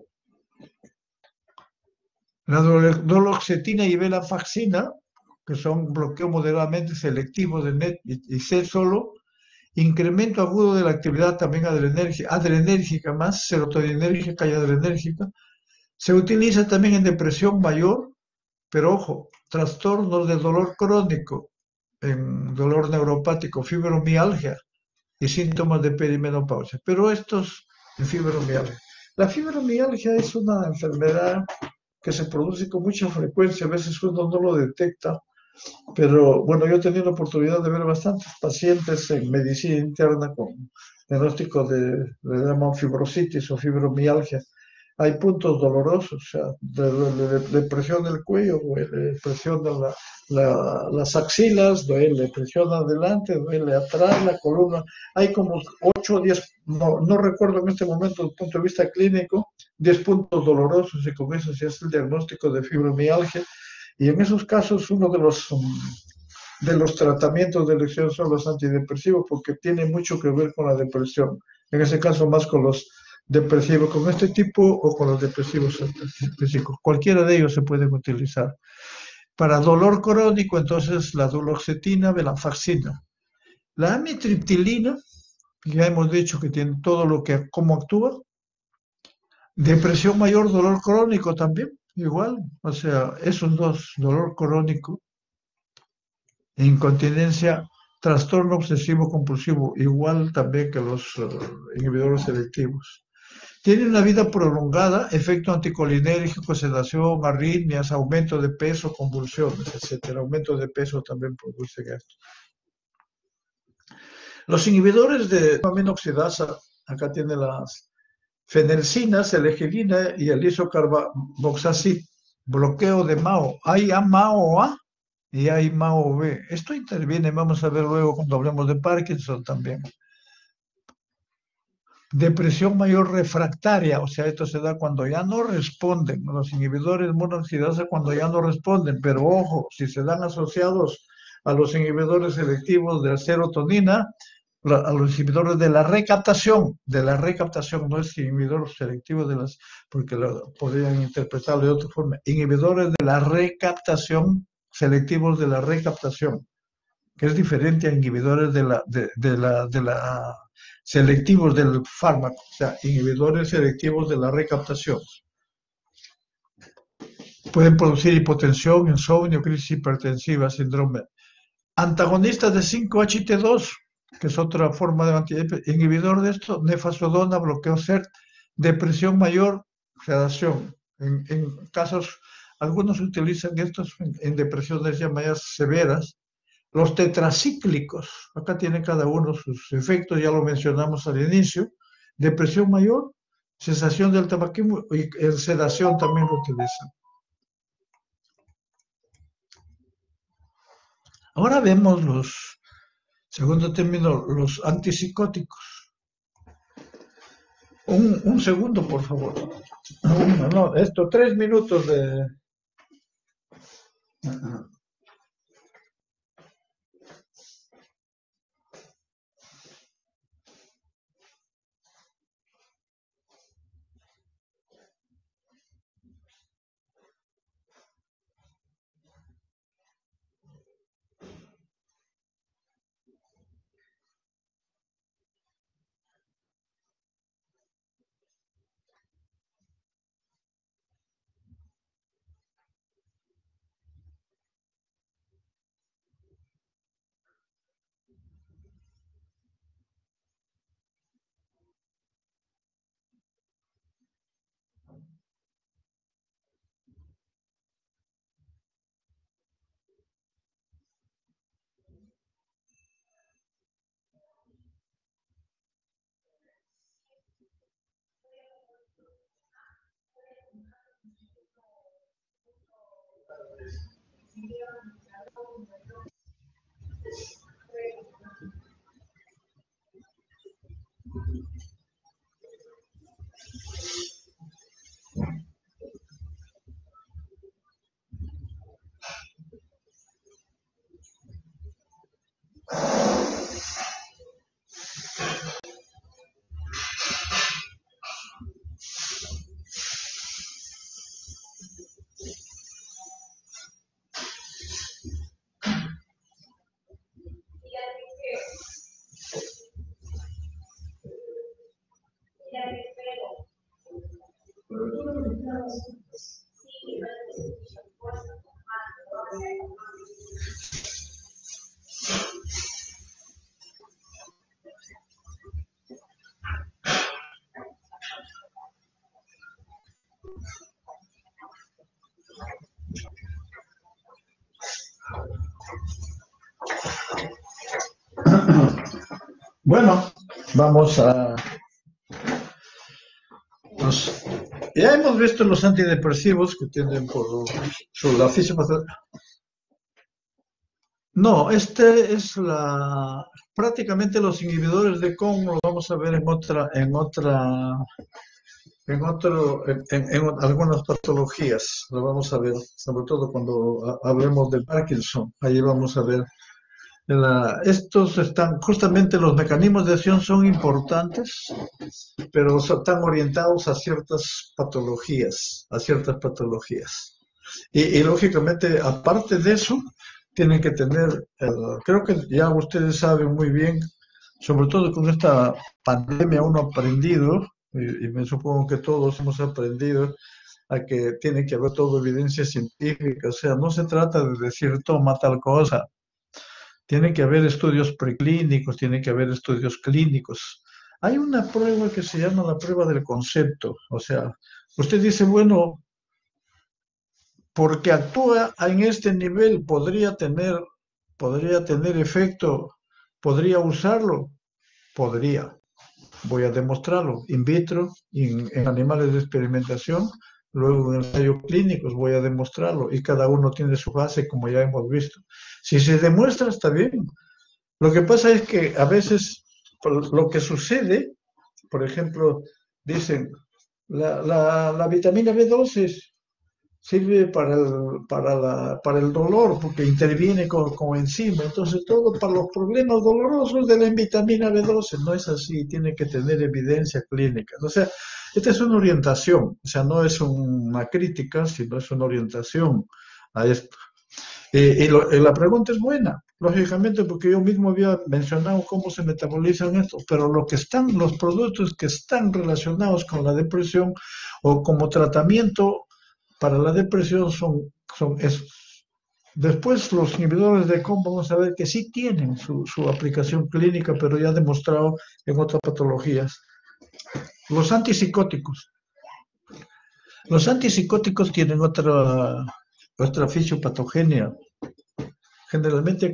duloxetina y venlafaxina, que son bloqueo moderadamente selectivo de NET y C solo, incremento agudo de la actividad también adrenérgica, más serotoninérgica y adrenérgica. Se utiliza también en depresión mayor, pero ojo, trastornos de dolor crónico, en dolor neuropático, fibromialgia y síntomas de perimenopausia. Pero estos en fibromialgia. La fibromialgia es una enfermedad que se produce con mucha frecuencia, a veces uno no lo detecta, pero bueno, yo he tenido la oportunidad de ver bastantes pacientes en medicina interna con diagnóstico le llaman fibrositis o fibromialgia. Hay puntos dolorosos, o sea, depresión del cuello, duele, presión de las axilas, duele, presión adelante, duele atrás, la columna. Hay como 8 o 10, no recuerdo en este momento desde el punto de vista clínico, 10 puntos dolorosos y con eso se hace el diagnóstico de fibromialgia. Y en esos casos uno de los tratamientos de elección son los antidepresivos porque tiene mucho que ver con la depresión. En ese caso más con los depresivos con este tipo o con los depresivos específicos. Cualquiera de ellos se pueden utilizar. Para dolor crónico, entonces, la duloxetina, venlafaxina. La amitriptilina, ya hemos dicho que tiene todo lo que, cómo actúa. Depresión mayor, dolor crónico también, igual. O sea, esos dos, dolor crónico, incontinencia, trastorno obsesivo compulsivo, igual también que los inhibidores selectivos. Tiene una vida prolongada, efecto anticolinérgico, sedación, arritmias, aumento de peso, convulsiones, etc. Aumento de peso también produce esto. Los inhibidores de aminoxidasa, acá tiene las fenelcina, selegilina y el isocarboxacid, bloqueo de MAO. Hay MAO-A y hay MAO-B. Esto interviene, vamos a ver luego cuando hablemos de Parkinson también. Depresión mayor refractaria, o sea, esto se da cuando ya no responden. Los inhibidores monoxidasa cuando ya no responden, pero ojo, si se dan asociados a los inhibidores selectivos de la serotonina, a los inhibidores de la recaptación, no es inhibidor selectivo de las, porque podrían interpretarlo de otra forma, inhibidores de la recaptación, selectivos de la recaptación, que es diferente a inhibidores de la selectivos del fármaco, o sea, inhibidores selectivos de la recaptación. Pueden producir hipotensión, insomnio, crisis hipertensiva, síndrome. Antagonistas de 5-HT2, que es otra forma de inhibidor de esto, nefazodona, bloqueo CERT, depresión mayor, sedación. En casos, algunos utilizan estos en depresiones ya más severas. Los tetracíclicos, acá tiene cada uno sus efectos, ya lo mencionamos al inicio. Depresión mayor, cesación del tabaquismo y en sedación también lo utilizan. Ahora vemos segundo término, los antipsicóticos. Un segundo, por favor. No, 3 minutos de... Bueno, vamos a... ya hemos visto los antidepresivos que tienen por la fisiopatología. No, prácticamente los inhibidores de COM los vamos a ver en algunas patologías, lo vamos a ver, sobre todo cuando hablemos de Parkinson, ahí vamos a ver. Justamente los mecanismos de acción son importantes, pero están orientados a ciertas patologías, Y lógicamente, aparte de eso, tienen que tener, creo que ya ustedes saben muy bien, sobre todo con esta pandemia uno ha aprendido, y me supongo que todos hemos aprendido, a que tiene que haber toda evidencia científica, o sea, no se trata de decir toma tal cosa. Tiene que haber estudios preclínicos, tiene que haber estudios clínicos. Hay una prueba que se llama la prueba del concepto. O sea, usted dice, bueno, porque actúa en este nivel, podría tener efecto, podría usarlo, podría. Voy a demostrarlo in vitro, en animales de experimentación, luego en ensayos clínicos voy a demostrarlo y cada uno tiene su fase como ya hemos visto. Si se demuestra está bien. Lo que pasa es que a veces lo que sucede por ejemplo, dicen, la vitamina B12 sirve para el dolor porque interviene como enzima. Entonces, todo para los problemas dolorosos de la vitamina B12. No es así, tiene que tener evidencia clínica. O sea, esta es una orientación, o sea, no es una crítica, sino es una orientación a esto. Y la pregunta es buena, lógicamente, porque yo mismo había mencionado cómo se metabolizan estos, pero los productos que están relacionados con la depresión o como tratamiento para la depresión son esos. Después los inhibidores de COM vamos a ver que sí tienen su aplicación clínica, pero ya demostrado en otras patologías. Los antipsicóticos. Los antipsicóticos tienen otra fisiopatogenia. Generalmente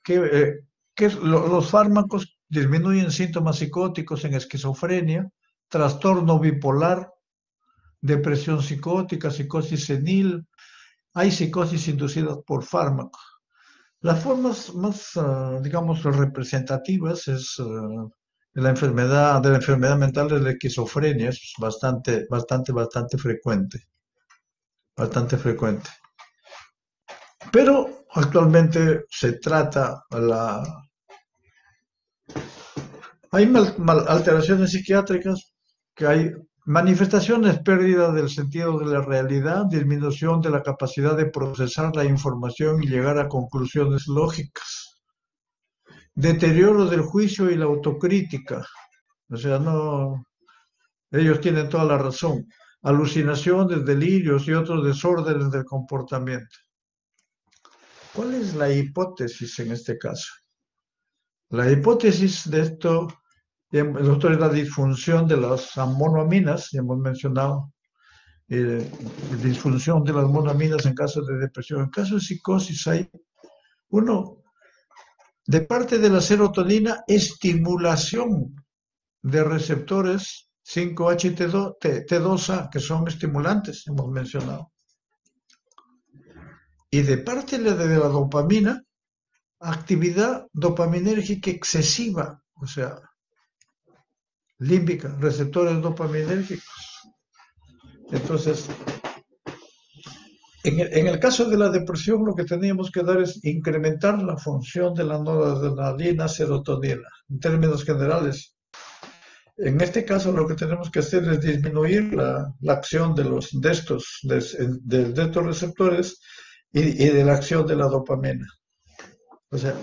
los fármacos disminuyen síntomas psicóticos en esquizofrenia, trastorno bipolar, depresión psicótica, psicosis senil. Hay psicosis inducidas por fármacos. Las formas más, digamos, representativas es de la enfermedad mental de la esquizofrenia. Es bastante frecuente. Bastante frecuente. Pero actualmente se trata hay alteraciones psiquiátricas, que hay manifestaciones, pérdida del sentido de la realidad, disminución de la capacidad de procesar la información y llegar a conclusiones lógicas, deterioro del juicio y la autocrítica, o sea, ellos tienen toda la razón, alucinaciones, delirios y otros desórdenes del comportamiento. ¿Cuál es la hipótesis en este caso? La hipótesis de esto, es la disfunción de las monoaminas, ya hemos mencionado, disfunción de las monoaminas en caso de depresión. En caso de psicosis hay, de parte de la serotonina, estimulación de receptores 5-HT2A, que son estimulantes, hemos mencionado. Y de parte de la dopamina, actividad dopaminérgica excesiva, o sea, límbica, receptores dopaminérgicos. Entonces, en el caso de la depresión, lo que teníamos que dar es incrementar la función de la noradrenalina, serotonina, en términos generales. En este caso, lo que tenemos que hacer es disminuir la acción de estos receptores y de la acción de la dopamina. O sea,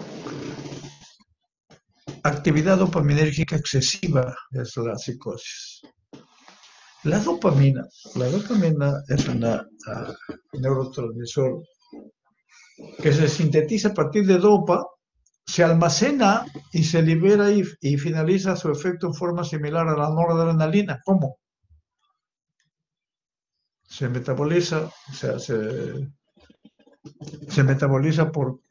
actividad dopaminérgica excesiva es la psicosis. La dopamina es un neurotransmisor que se sintetiza a partir de dopa, se almacena y se libera y finaliza su efecto en forma similar a la noradrenalina. ¿Cómo? Se metaboliza, o sea, se metaboliza por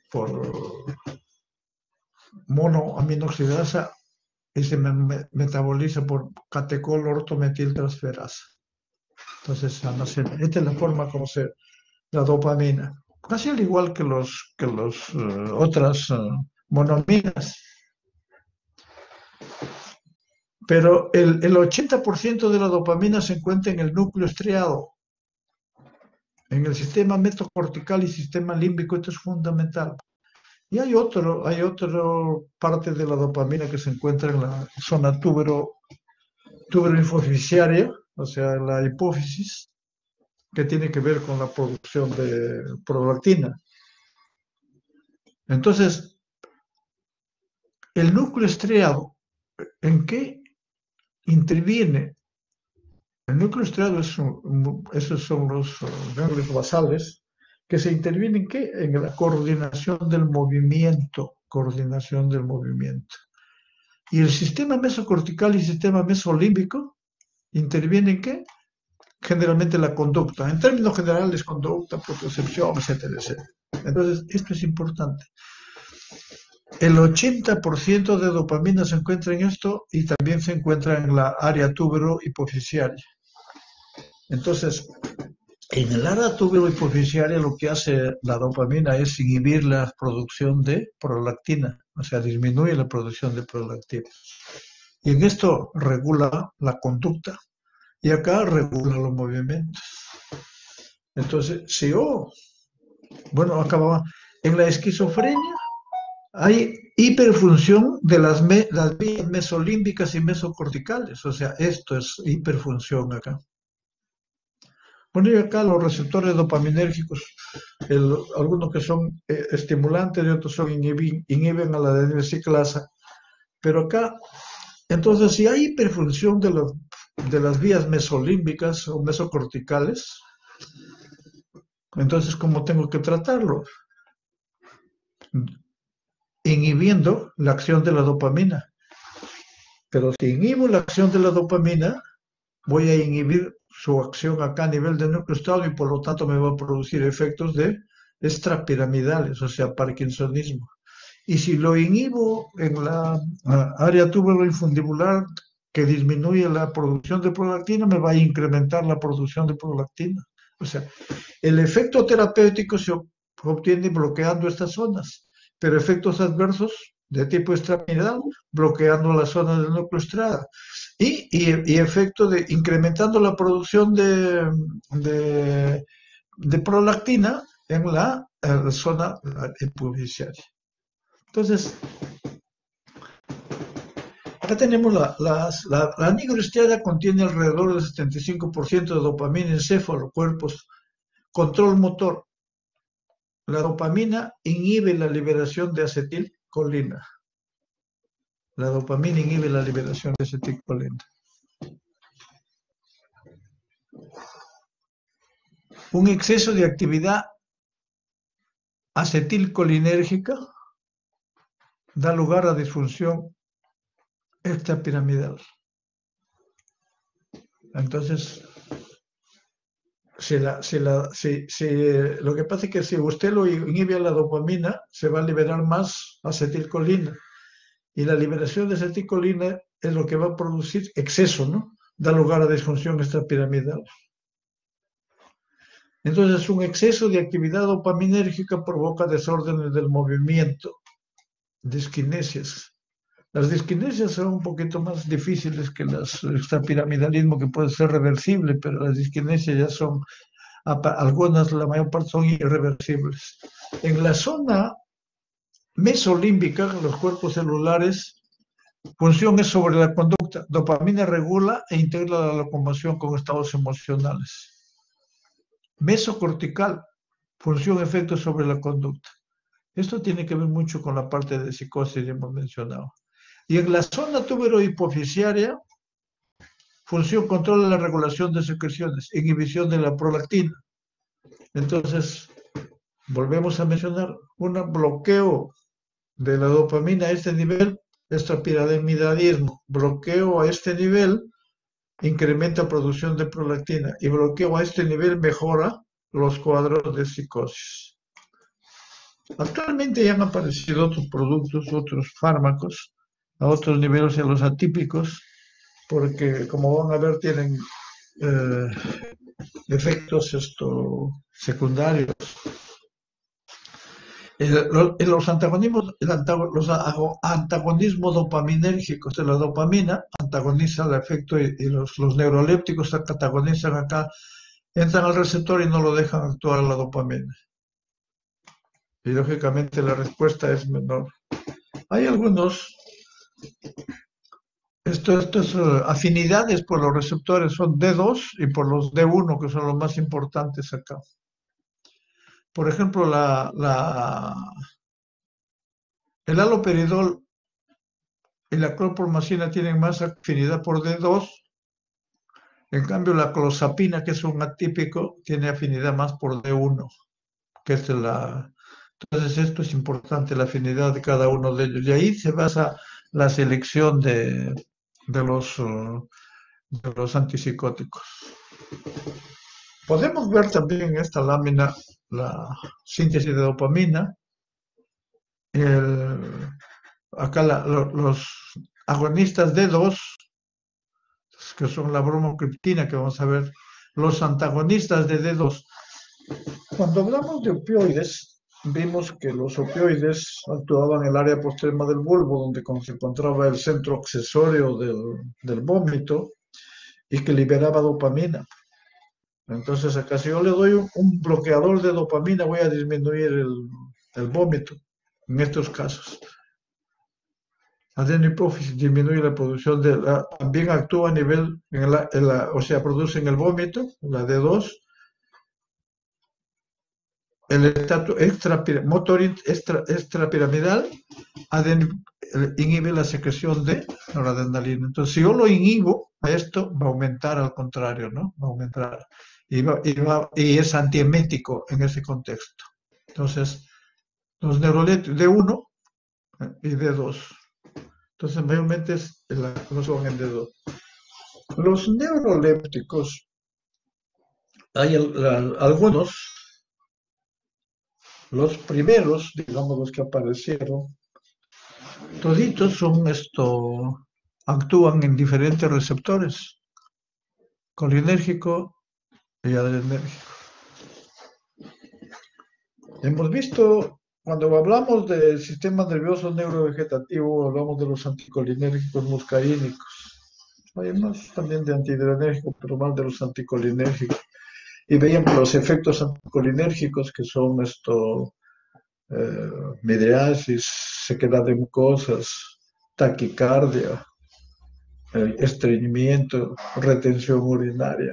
monoaminoxidasa y se metaboliza por catecol ortometiltransferasa. Entonces, almacena. Esta es la forma como la dopamina. Casi al igual que los otras monoaminas. Pero el 80% de la dopamina se encuentra en el núcleo estriado, en el sistema metacortical y sistema límbico. Esto es fundamental. Y hay otra parte de la dopamina que se encuentra en la zona tuberoinfofisiaria, o sea, la hipófisis, que tiene que ver con la producción de prolactina. Entonces, el núcleo estriado, ¿en qué interviene? El núcleo estriado esos son los ganglios basales, que se intervienen ¿en qué? En la coordinación del movimiento. Y el sistema mesocortical y el sistema mesolímbico intervienen ¿en qué? Generalmente la conducta. En términos generales, conducta, propiocepción, etcétera, etcétera. Entonces, esto es importante. El 80% de dopamina se encuentra en esto y también se encuentra en la área túbero-hipofisiaria. Entonces, en el área túbero-hipofisiaria lo que hace la dopamina es inhibir la producción de prolactina, o sea, disminuye la producción de prolactina. Y en esto regula la conducta. Y acá regula los movimientos. Entonces, si yo, bueno, acababa, en la esquizofrenia hay hiperfunción de las vías mesolímbicas y mesocorticales. O sea, esto es hiperfunción acá. Bueno, y acá los receptores dopaminérgicos, algunos que son estimulantes y otros son inhiben a la adenosiclasa. Pero acá, entonces, si hay hiperfunción de las vías mesolímbicas o mesocorticales, entonces, ¿cómo tengo que tratarlo? Inhibiendo la acción de la dopamina. Pero si inhibo la acción de la dopamina, voy a inhibir su acción acá a nivel del núcleo estriado y por lo tanto me va a producir efectos de extrapiramidales, o sea, parkinsonismo. Y si lo inhibo en la área tuberoinfundibular que disminuye la producción de prolactina, me va a incrementar la producción de prolactina. O sea, el efecto terapéutico se obtiene bloqueando estas zonas, pero efectos adversos de tipo extrapiramidal bloqueando las zonas del núcleo estriado. Y efecto de incrementando la producción de prolactina en la zona epifisiaria. Entonces, acá tenemos la nigrostriada contiene alrededor del 75% de dopamina, encéfalo, cuerpos, control motor. La dopamina inhibe la liberación de acetilcolina. La dopamina inhibe la liberación de acetilcolina. Un exceso de actividad acetilcolinérgica da lugar a disfunción extrapiramidal. Entonces, lo que pasa es que si usted lo inhibe a la dopamina, se va a liberar más acetilcolina. Y la liberación de acetilcolina es lo que va a producir exceso, ¿no? Da lugar a disfunción extrapiramidal. Entonces, un exceso de actividad dopaminérgica provoca desórdenes del movimiento, disquinesias. Las disquinesias son un poquito más difíciles que el extrapiramidalismo, que puede ser reversible, pero las disquinesias ya son, algunas, la mayor parte son irreversibles. En la zona mesolímbica, los cuerpos celulares, función es sobre la conducta. Dopamina regula e integra la locomoción con estados emocionales. Mesocortical, función, efecto sobre la conducta. Esto tiene que ver mucho con la parte de psicosis que hemos mencionado. Y en la zona tuberohipofisiaria, función, controla la regulación de secreciones, inhibición de la prolactina. Entonces, volvemos a mencionar, un bloqueo de la dopamina a este nivel, extrapiramidalismo. Bloqueo a este nivel incrementa producción de prolactina y bloqueo a este nivel mejora los cuadros de psicosis. Actualmente ya han aparecido otros productos, otros fármacos a otros niveles de los atípicos, porque como van a ver tienen efectos secundarios. Los antagonismos dopaminérgicos de la dopamina antagonizan el efecto y los neurolépticos antagonizan acá, entran al receptor y no lo dejan actuar a la dopamina. Y lógicamente la respuesta es menor. Hay algunos, estas afinidades por los receptores son D2 y por los D1, que son los más importantes acá. Por ejemplo, el haloperidol y la clorpromacina tienen más afinidad por D2. En cambio, la clozapina, que es un atípico, tiene afinidad más por D1, que es Entonces, esto es importante, la afinidad de cada uno de ellos. Y ahí se basa la selección de los antipsicóticos. Podemos ver también en esta lámina la síntesis de dopamina. Acá los agonistas D2, que son la bromocriptina, que vamos a ver, los antagonistas de D2. Cuando hablamos de opioides, vimos que los opioides actuaban en el área postrema del bulbo, donde se encontraba el centro accesorio del vómito, y que liberaba dopamina. Entonces acá si yo le doy un bloqueador de dopamina, voy a disminuir el vómito, en estos casos. Adenohipófisis disminuye la producción también actúa a nivel, o sea, produce en el vómito, la D2, el estatus motor extrapiramidal, inhibe la secreción de noradrenalina. Entonces, si yo lo inhibo, a esto va a aumentar al contrario, ¿no? Va a aumentar. Y es antiemético en ese contexto. Entonces, los neurolépticos D1 y D2. Entonces, mayormente no son en D2. Los neurolépticos, hay algunos, los primeros, digamos los que aparecieron, toditos actúan en diferentes receptores, colinérgico y adrenérgico. Hemos visto, cuando hablamos del sistema nervioso neurovegetativo, hablamos de los anticolinérgicos muscarínicos. Hay más también de antiadrenérgicos, pero más de los anticolinérgicos. Y veíamos los efectos anticolinérgicos que son midriasis, sequedad de mucosas, taquicardia, estreñimiento, retención urinaria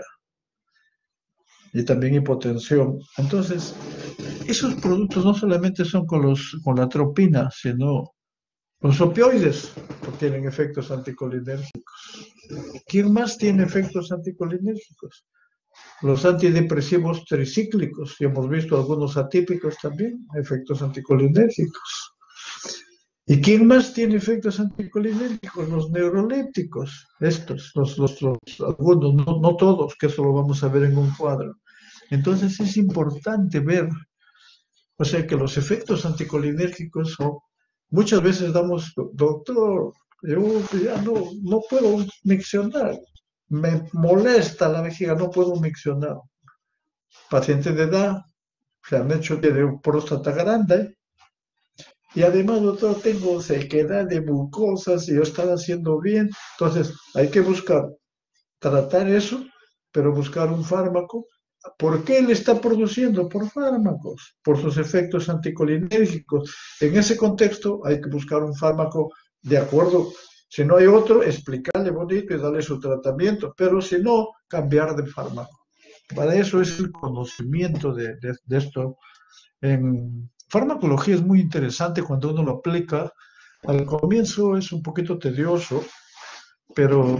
y también hipotensión. Entonces, esos productos no solamente son con la atropina, sino los opioides tienen efectos anticolinérgicos. ¿Quién más tiene efectos anticolinérgicos? Los antidepresivos tricíclicos, y hemos visto algunos atípicos también, efectos anticolinérgicos. ¿Y quién más tiene efectos anticolinérgicos? Los neurolépticos, estos, algunos, no todos, que eso lo vamos a ver en un cuadro. Entonces es importante ver, o sea, que los efectos anticolinérgicos son, muchas veces damos, doctor, yo ya no puedo miccionar, me molesta la vejiga, no puedo miccionar. Paciente de edad, se han hecho de próstata grande, y además, doctor, tengo sequedad de mucosas y yo estaba haciendo bien. Entonces, hay que tratar eso, pero buscar un fármaco. ¿Por qué le está produciendo? Por fármacos, por sus efectos anticolinérgicos. En ese contexto, hay que buscar un fármaco de acuerdo. Si no hay otro, explicarle bonito y darle su tratamiento, pero si no, cambiar de fármaco. Para eso es el conocimiento de esto. En farmacología es muy interesante cuando uno lo aplica. Al comienzo es un poquito tedioso, pero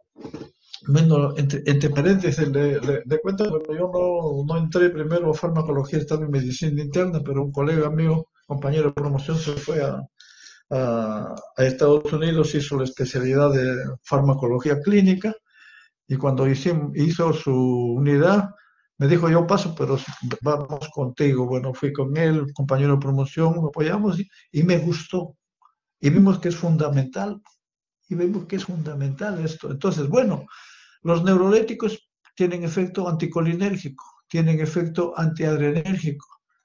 bueno, entre paréntesis, le cuento que yo no entré primero a farmacología, estaba en medicina interna, pero un colega mío, compañero de promoción, se fue a Estados Unidos, hizo la especialidad de farmacología clínica, y cuando hizo su unidad, me dijo, yo paso, pero vamos contigo. Bueno, fui con él, compañero de promoción, lo apoyamos y me gustó. Y vimos que es fundamental. Esto. Entonces, bueno, los neurolépticos tienen efecto anticolinérgico, tienen efecto antiadrenérgico,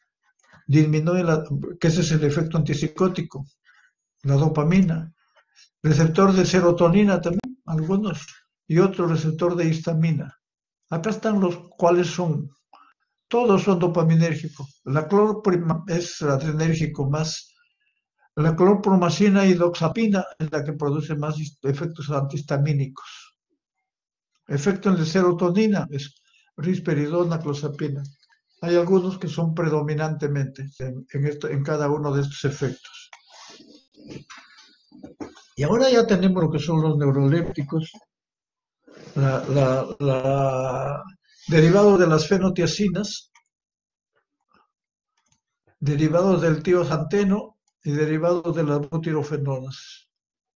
que ese es el efecto antipsicótico, la dopamina, receptor de serotonina también, algunos, y otro receptor de histamina. Acá están los cuales son, todos son dopaminérgicos. La clorprima es adrenérgico más. La clorpromacina y doxapina es la que produce más efectos antihistamínicos. Efecto en la serotonina es risperidona, clozapina. Hay algunos que son predominantemente en cada uno de estos efectos. Y ahora ya tenemos lo que son los neurolépticos, derivados de las fenotiacinas, derivados del tioxanteno y derivados de las butirofenonas.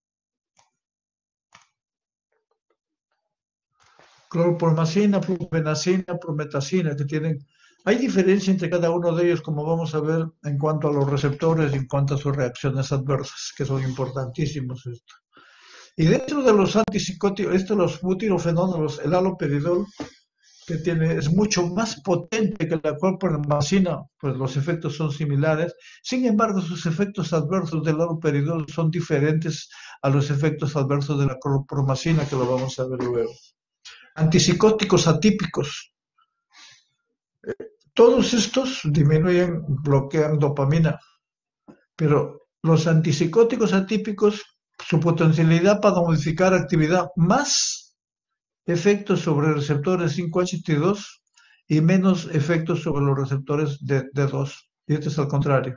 Clorpromacina, fluphenacina, prometacina, que tienen... Hay diferencia entre cada uno de ellos, como vamos a ver, en cuanto a los receptores y en cuanto a sus reacciones adversas, que son importantísimos esto. Y dentro de los antipsicóticos, los butirofenones, el haloperidol, es mucho más potente que la clorpromazina, pues los efectos son similares. Sin embargo, sus efectos adversos del lado peridol son diferentes a los efectos adversos de la clorpromazina, que lo vamos a ver luego. Antipsicóticos atípicos. Todos estos disminuyen, bloquean dopamina, pero los antipsicóticos atípicos, su potencialidad para modificar actividad, más efectos sobre receptores 5-HT2 y menos efectos sobre los receptores de D2. Y este es al contrario.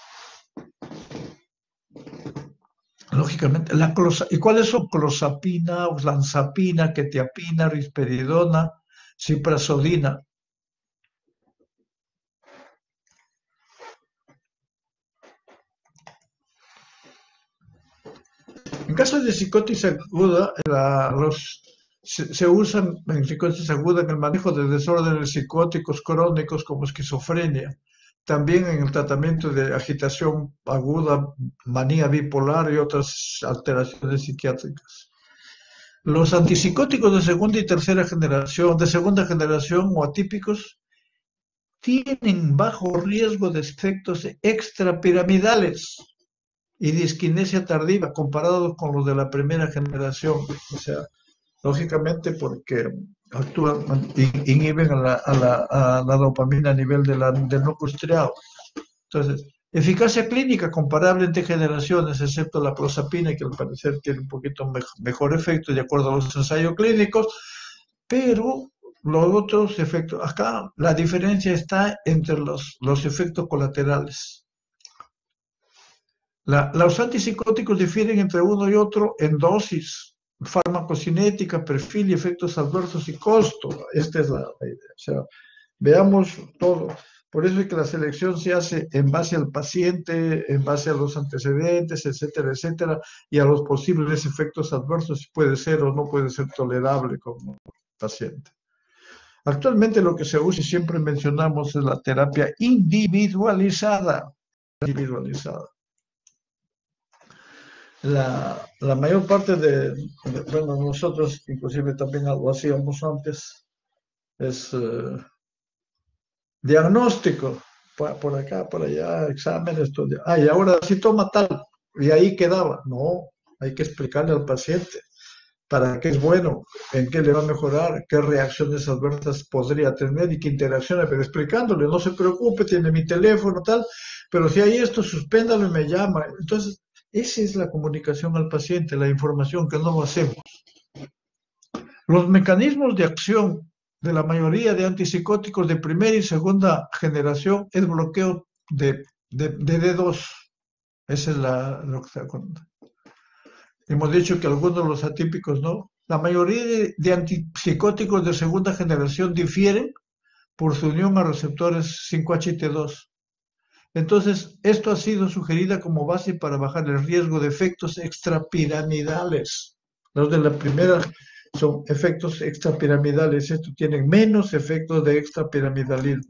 Lógicamente, ¿y cuáles son? Clozapina, olanzapina, quetiapina, risperidona, ciprazodina. En caso de psicosis aguda, se usan en psicosis aguda en el manejo de desórdenes psicóticos crónicos como esquizofrenia, también en el tratamiento de agitación aguda, manía bipolar y otras alteraciones psiquiátricas. Los antipsicóticos de segunda y tercera generación, de segunda generación o atípicos, tienen bajo riesgo de efectos extrapiramidales y disquinesia tardiva comparados con los de la primera generación. O sea, lógicamente porque actúan, inhiben a la dopamina a nivel del núcleo estriado. Entonces, eficacia clínica comparable entre generaciones, excepto la clozapina, que al parecer tiene un poquito mejor efecto de acuerdo a los ensayos clínicos, pero los otros efectos, acá la diferencia está entre los efectos colaterales. Los antipsicóticos difieren entre uno y otro en dosis, farmacocinética, perfil y efectos adversos y costo. Esta es la idea. O sea, veamos todo. Por eso es que la selección se hace en base al paciente, en base a los antecedentes, etcétera, etcétera, y a los posibles efectos adversos, si puede ser o no puede ser tolerable como paciente. Actualmente lo que se usa y siempre mencionamos es la terapia individualizada. La mayor parte bueno, nosotros inclusive también lo hacíamos antes, es diagnóstico, por acá, por allá, exámenes, y ahora sí toma tal, y ahí quedaba. No, hay que explicarle al paciente para qué es bueno, en qué le va a mejorar, qué reacciones adversas podría tener y qué interacciones, pero explicándole, no se preocupe, tiene mi teléfono, tal, pero si hay esto, suspéndalo y me llama. Entonces, esa es la comunicación al paciente, la información que no lo hacemos. Los mecanismos de acción de la mayoría de antipsicóticos de primera y segunda generación es bloqueo de D2. Esa es lo que se da cuenta. Hemos dicho que algunos de los atípicos no. La mayoría de antipsicóticos de segunda generación difieren por su unión a receptores 5-HT2. Entonces, esto ha sido sugerida como base para bajar el riesgo de efectos extrapiramidales. Los de la primera son efectos extrapiramidales. Estos tienen menos efectos de extrapiramidalismo.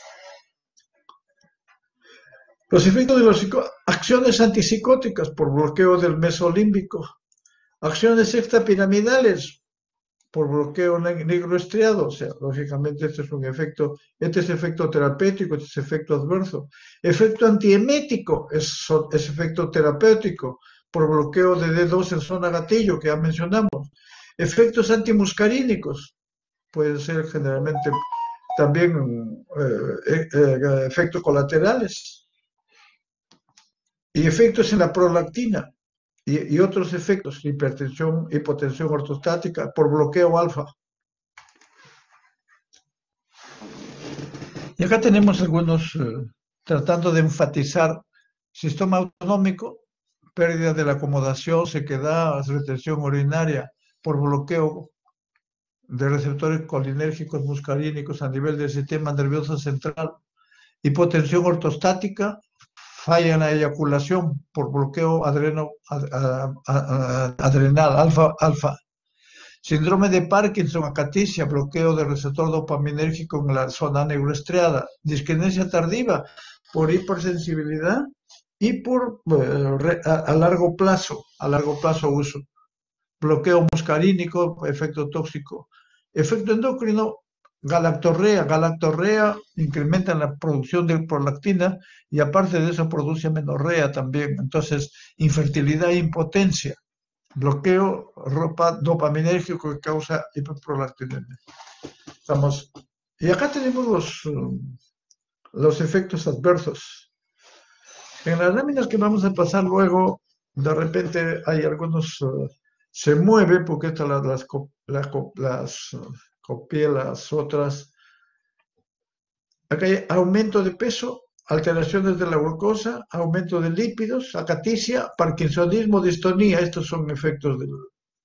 Los efectos de las acciones antipsicóticas por bloqueo del mesolímbico. Acciones extrapiramidales por bloqueo negroestriado. O sea, lógicamente este es efecto terapéutico, este es efecto adverso. Efecto antiemético es efecto terapéutico por bloqueo de D2 en zona gatillo, que ya mencionamos. Efectos antimuscarínicos pueden ser generalmente también efectos colaterales. Y efectos en la prolactina y otros efectos, hipertensión, hipotensión ortostática por bloqueo alfa. Y acá tenemos algunos tratando de enfatizar sistema autonómico, pérdida de la acomodación, sequedad, retención urinaria por bloqueo de receptores colinérgicos muscarínicos a nivel del sistema nervioso central, hipotensión ortostática, falla en la eyaculación por bloqueo adrenal alfa, síndrome de Parkinson, acaticia, bloqueo del receptor dopaminérgico en la zona neuroestriada, disquinesia tardiva por hipersensibilidad y por a largo plazo uso, bloqueo muscarínico, efecto tóxico, efecto endocrino, galactorrea incrementa la producción de prolactina y aparte de eso produce menorrea también. Entonces, infertilidad e impotencia, bloqueo dopaminérgico que causa hiperprolactinemia. Y acá tenemos los efectos adversos. En las láminas que vamos a pasar luego, de repente hay algunos, se mueve, porque estas copié las otras. Acá hay aumento de peso, alteraciones de la glucosa, aumento de lípidos, acaticia, parkinsonismo, distonía. Estos son efectos del...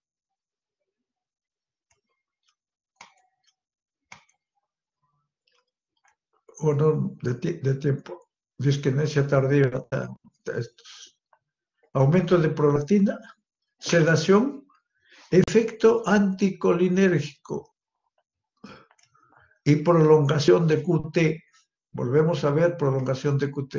de tiempo. Disquinesia tardía. Estos. Aumento de prolactina, sedación, efecto anticolinérgico y prolongación de QT. Volvemos a ver prolongación de QT.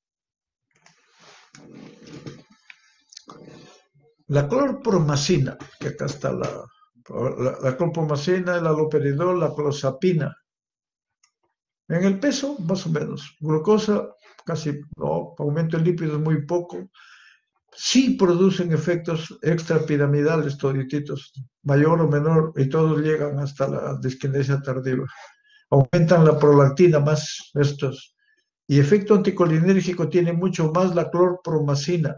La clorpromacina, que acá está la clorpromacina, el haloperidol, la clozapina. En el peso, más o menos. Glucosa, casi no. Aumento de lípidos, muy poco. Sí producen efectos extrapiramidales todititos, mayor o menor, y todos llegan hasta la disquinesia tardiva. Aumentan la prolactina más estos. Y efecto anticolinérgico tiene mucho más la clorpromacina.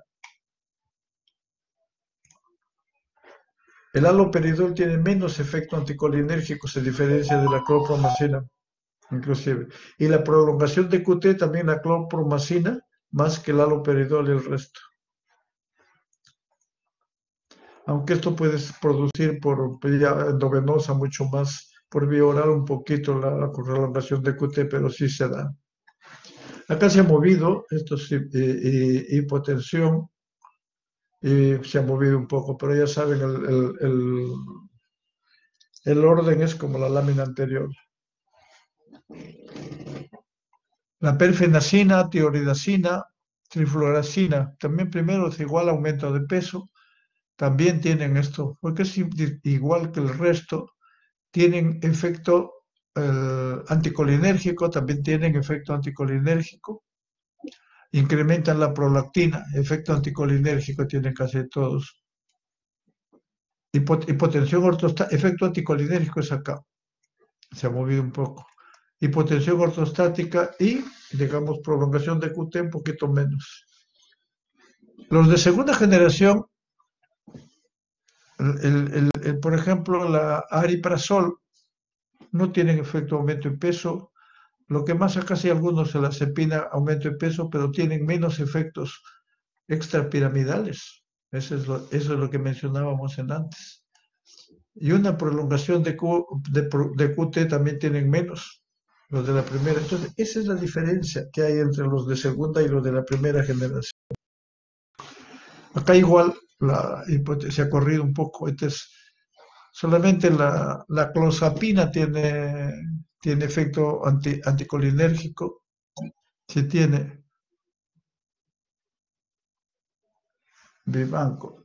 El haloperidol tiene menos efecto anticolinérgico, se diferencia de la clorpromacina, inclusive. Y la prolongación de QT también la clorpromacina, más que el haloperidol y el resto. Aunque esto puede producir por vía endovenosa mucho más, por vía oral un poquito la prolongación de QT, pero sí se da. Acá se ha movido, esto es hipotensión, y se ha movido un poco, pero ya saben, el orden es como la lámina anterior. La perfenacina, tioridacina, trifluoracina, también primero es igual aumento de peso, también tienen esto, porque es igual que el resto, tienen efecto anticolinérgico, también tienen efecto anticolinérgico, incrementan la prolactina, efecto anticolinérgico tienen casi todos. Hipotensión ortostática, efecto anticolinérgico es acá, se ha movido un poco. Hipotensión ortostática y, digamos, prolongación de QT un poquito menos. Los de segunda generación, por ejemplo, la ariprazol, no tienen efecto aumento de peso. Lo que más acá sí algunos se la cepina aumento de peso, pero tienen menos efectos extrapiramidales. Eso es lo que mencionábamos en antes. Y una prolongación de QT también tienen menos, los de la primera. Entonces, esa es la diferencia que hay entre los de segunda y los de la primera generación. Acá igual se ha corrido un poco. Entonces, solamente la clozapina tiene efecto anticolinérgico. Si tiene Vivanco.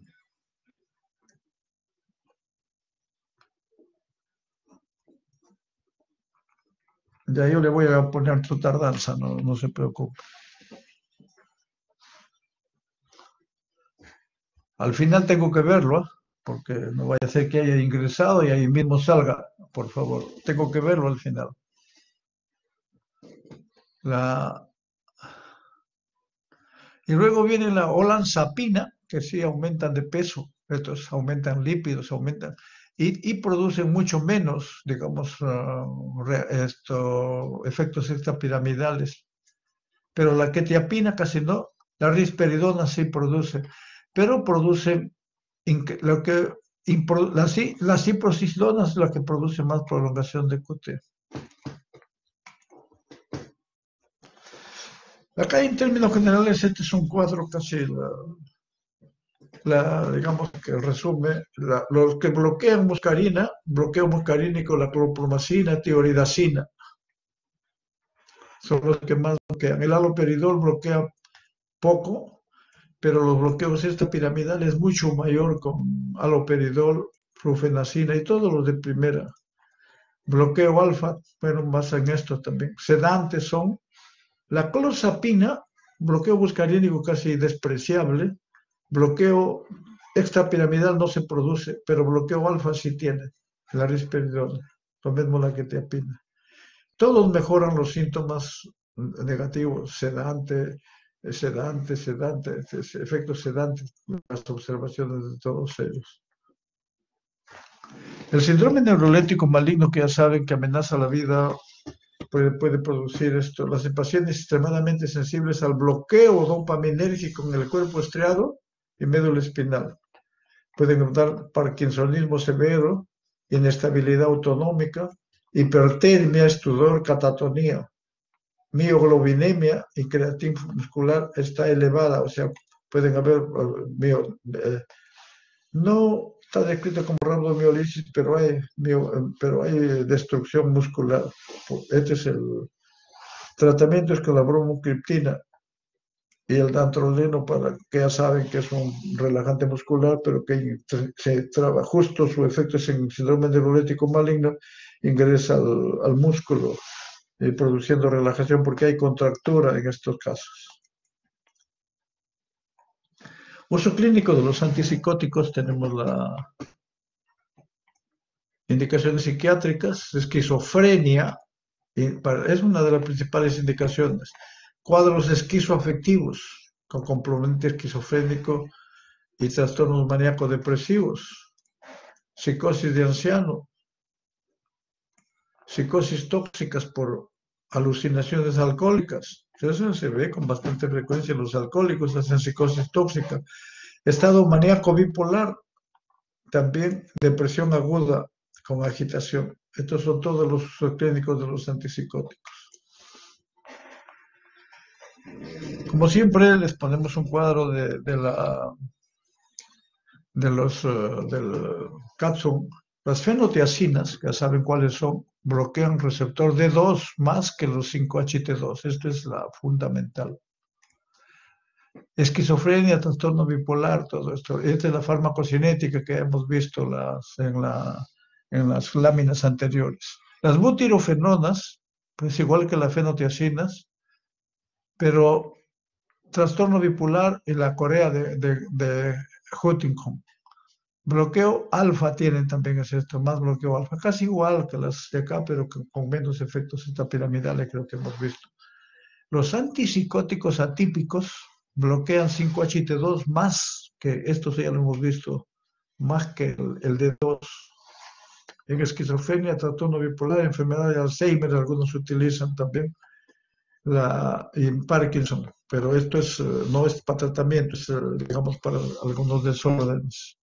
Ya yo le voy a poner su tardanza, no se preocupe. Al final tengo que verlo, ¿eh? Porque no vaya a ser que haya ingresado y ahí mismo salga, por favor. Tengo que verlo al final. Y luego viene la olanzapina, que sí aumentan de peso, estos aumentan lípidos, aumentan y producen mucho menos, digamos, efectos extrapiramidales. Pero la quetiapina casi no, la risperidona sí produce, pero producen las ciprosidonas es la que produce más prolongación de QT. Acá en términos generales este es un cuadro casi digamos que resume los que bloquean muscarina, bloqueo muscarínico, la clorpromacina, tioridacina, son los que más bloquean. El haloperidol bloquea poco, pero los bloqueos extrapiramidales es mucho mayor con haloperidol, flufenacina y todos los de primera. bloqueo alfa, pero más en esto también. Sedantes son la clozapina, bloqueo muscarínico casi despreciable, bloqueo extrapiramidal no se produce, pero bloqueo alfa sí tiene, la risperidona, lo mismo la quetiapina. Todos mejoran los síntomas negativos, sedante, efectos sedantes, las observaciones de todos ellos. El síndrome neuroléptico maligno, que ya saben que amenaza la vida, puede producir esto. Los pacientes extremadamente sensibles al bloqueo dopaminérgico en el cuerpo estriado y médula espinal. Pueden dar parkinsonismo severo, inestabilidad autonómica, hipertermia, estudor, catatonía, mioglobinemia y creatina muscular está elevada, o sea, pueden haber no está descrito como rabdomiolisis, pero hay destrucción muscular. Este es el tratamiento, es con la bromocriptina y el dantroleno, para que ya saben que es un relajante muscular, pero que se trabaja justo, su efecto es en síndrome neuroléptico maligno, ingresa al músculo, produciendo relajación porque hay contractura en estos casos. Uso clínico de los antipsicóticos, tenemos las indicaciones psiquiátricas, esquizofrenia, es una de las principales indicaciones. Cuadros esquizoafectivos, con componente esquizofrénico y trastornos maníaco-depresivos, psicosis de anciano, psicosis tóxicas por alucinaciones alcohólicas. Eso se ve con bastante frecuencia. Los alcohólicos hacen psicosis tóxica. Estado maníaco bipolar, también depresión aguda con agitación. Estos son todos los usos clínicos de los antipsicóticos. Como siempre, les ponemos un cuadro del Catsun. Las fenotiacinas, que ya saben cuáles son, bloquean receptor D2 más que los 5-HT2. Esto es la fundamental. Esquizofrenia, trastorno bipolar, todo esto. Esta es la farmacocinética que hemos visto en las láminas anteriores. Las butirofenonas, pues igual que las fenotiacinas, pero trastorno bipolar y la corea de Huntington. Bloqueo alfa tienen también, es esto, más bloqueo alfa, casi igual que las de acá, pero con menos efectos extrapiramidales, creo que hemos visto. Los antipsicóticos atípicos bloquean 5-HT2 más que, esto ya lo hemos visto, más que el D2. En esquizofrenia, trastorno bipolar, enfermedad de Alzheimer, algunos utilizan también, y Parkinson, pero esto no es para tratamiento, es, digamos, para algunos desórdenes.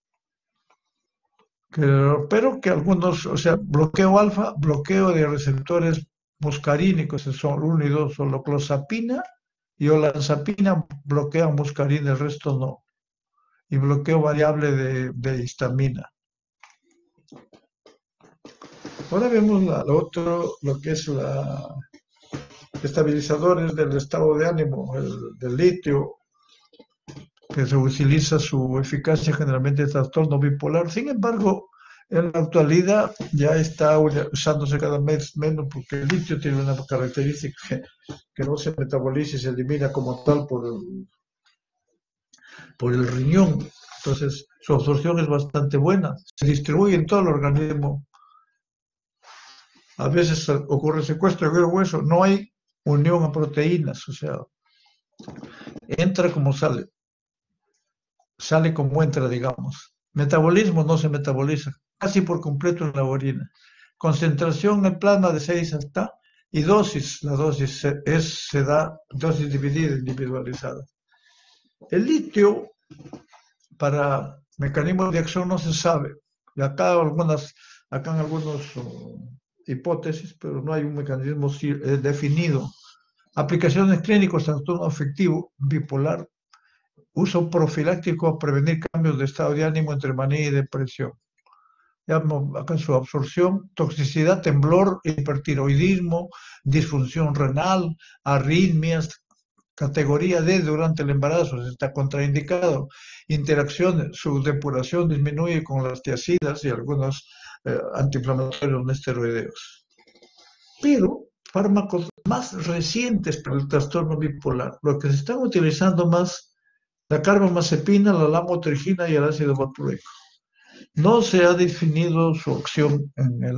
Pero que algunos, o sea, bloqueo alfa, bloqueo de receptores muscarínicos, son 1 y 2, solo clozapina y olanzapina bloquean muscarina, el resto no. Y bloqueo variable de histamina. Ahora vemos lo que es estabilizadores del estado de ánimo, del litio, que se utiliza su eficacia generalmente en trastorno bipolar. Sin embargo, en la actualidad ya está usándose cada vez menos, porque el litio tiene una característica que no se metaboliza y se elimina como tal por el riñón. Entonces, su absorción es bastante buena. Se distribuye en todo el organismo. A veces ocurre secuestro de hueso. No hay unión a proteínas, o sea, entra como sale. Sale como entra, digamos. Metabolismo no se metaboliza, casi por completo en la orina. Concentración en plasma de 6 hasta, y dosis, la dosis se da dosis dividida, individualizada. El litio, para mecanismos de acción no se sabe. Acá en algunas hipótesis, pero no hay un mecanismo definido. Aplicaciones clínicas, trastorno afectivo, bipolar, uso profiláctico a prevenir cambios de estado de ánimo entre manía y depresión. Acá su absorción, toxicidad, temblor, hipertiroidismo, disfunción renal, arritmias, categoría D durante el embarazo, está contraindicado. Interacciones, su depuración disminuye con las tiacidas y algunos antiinflamatorios no esteroideos. Pero fármacos más recientes para el trastorno bipolar, lo que se están utilizando más, la carbamazepina, la lamotrigina y el ácido valproico. No se ha definido su acción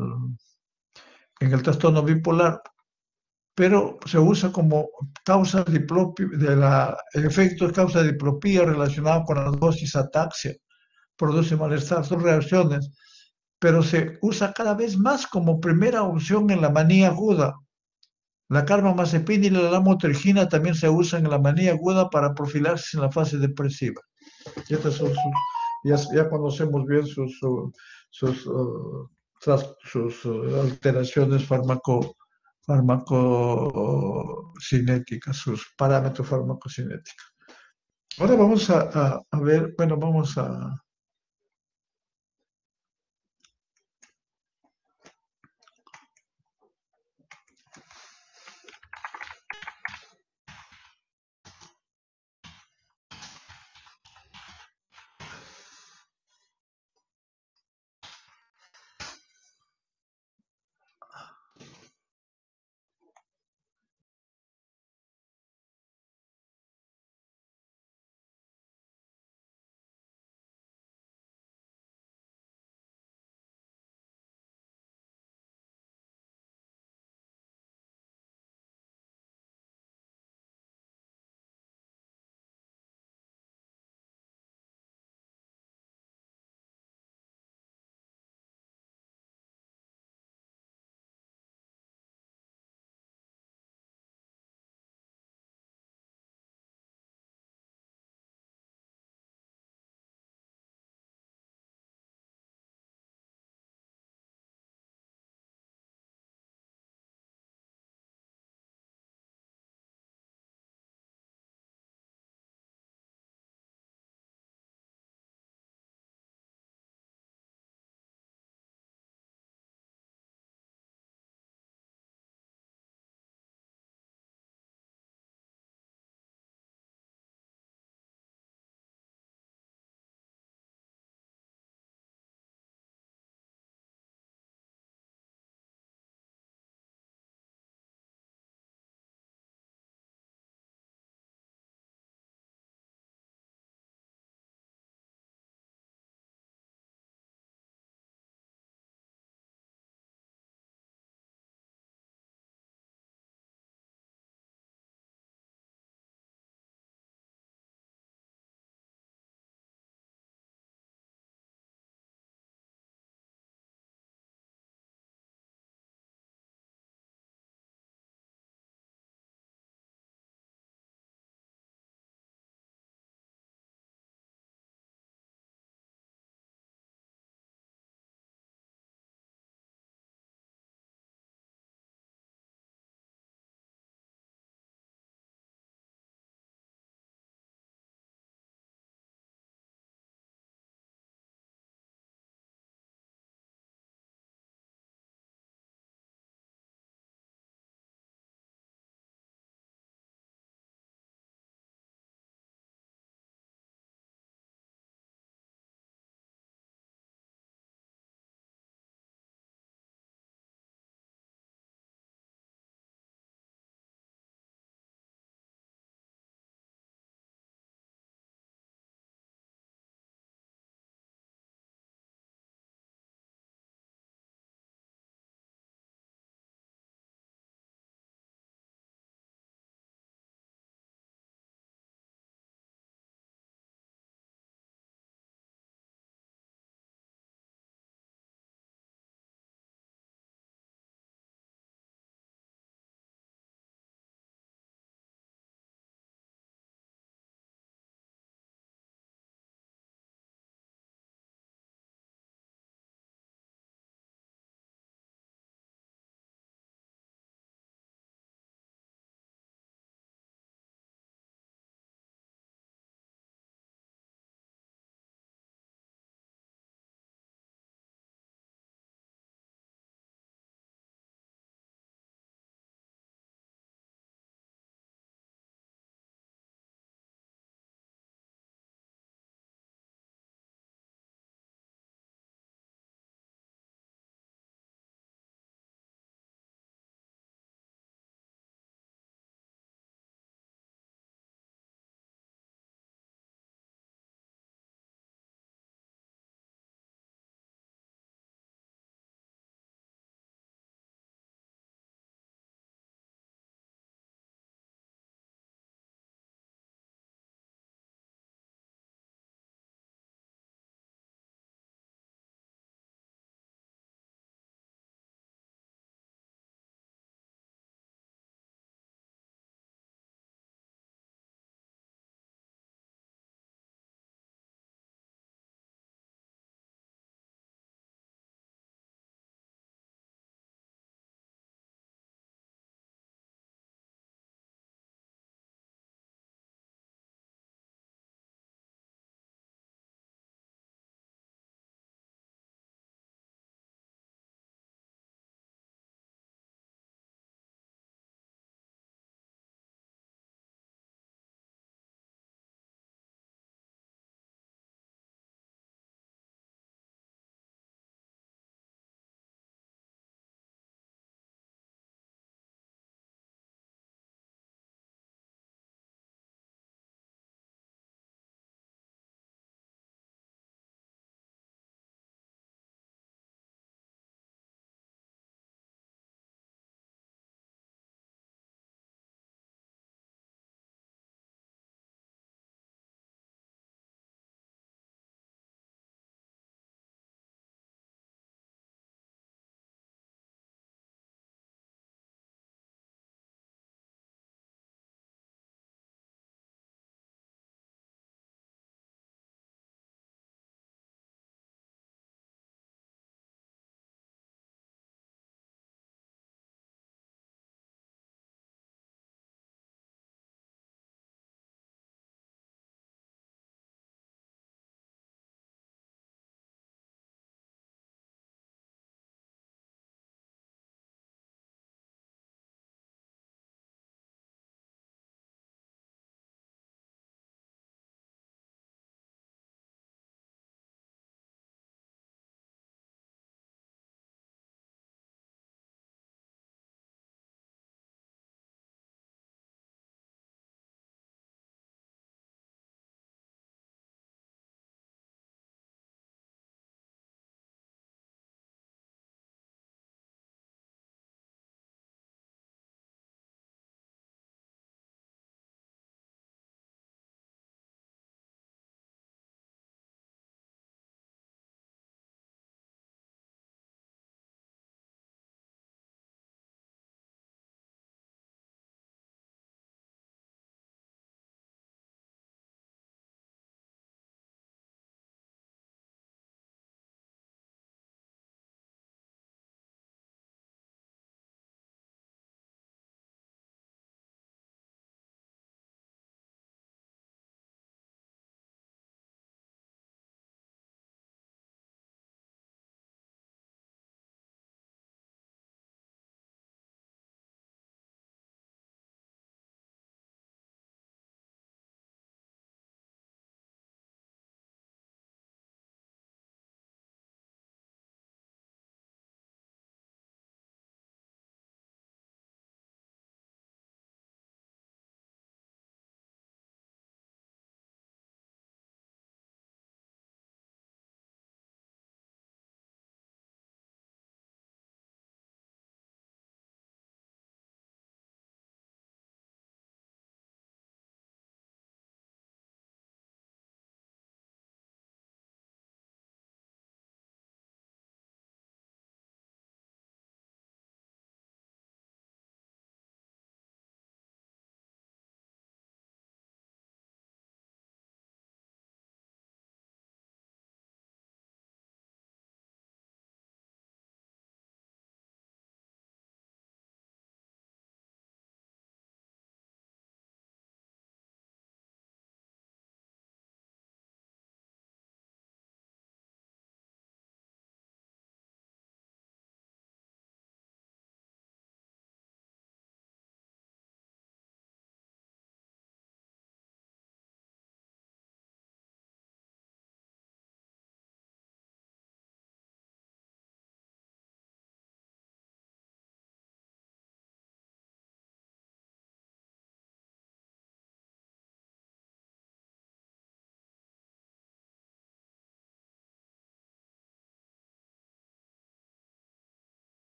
en el trastorno bipolar, pero se usa como causa el efecto es causa de diplopía relacionado con la dosis ataxia, produce malestar, son reacciones, pero se usa cada vez más como primera opción en la manía aguda. La carbamazepina y la lamotrigina también se usan en la manía aguda para profilaxis en la fase depresiva. Y estas son ya conocemos bien sus alteraciones farmacocinéticas, sus parámetros farmacocinéticos. Ahora vamos a ver, bueno, vamos a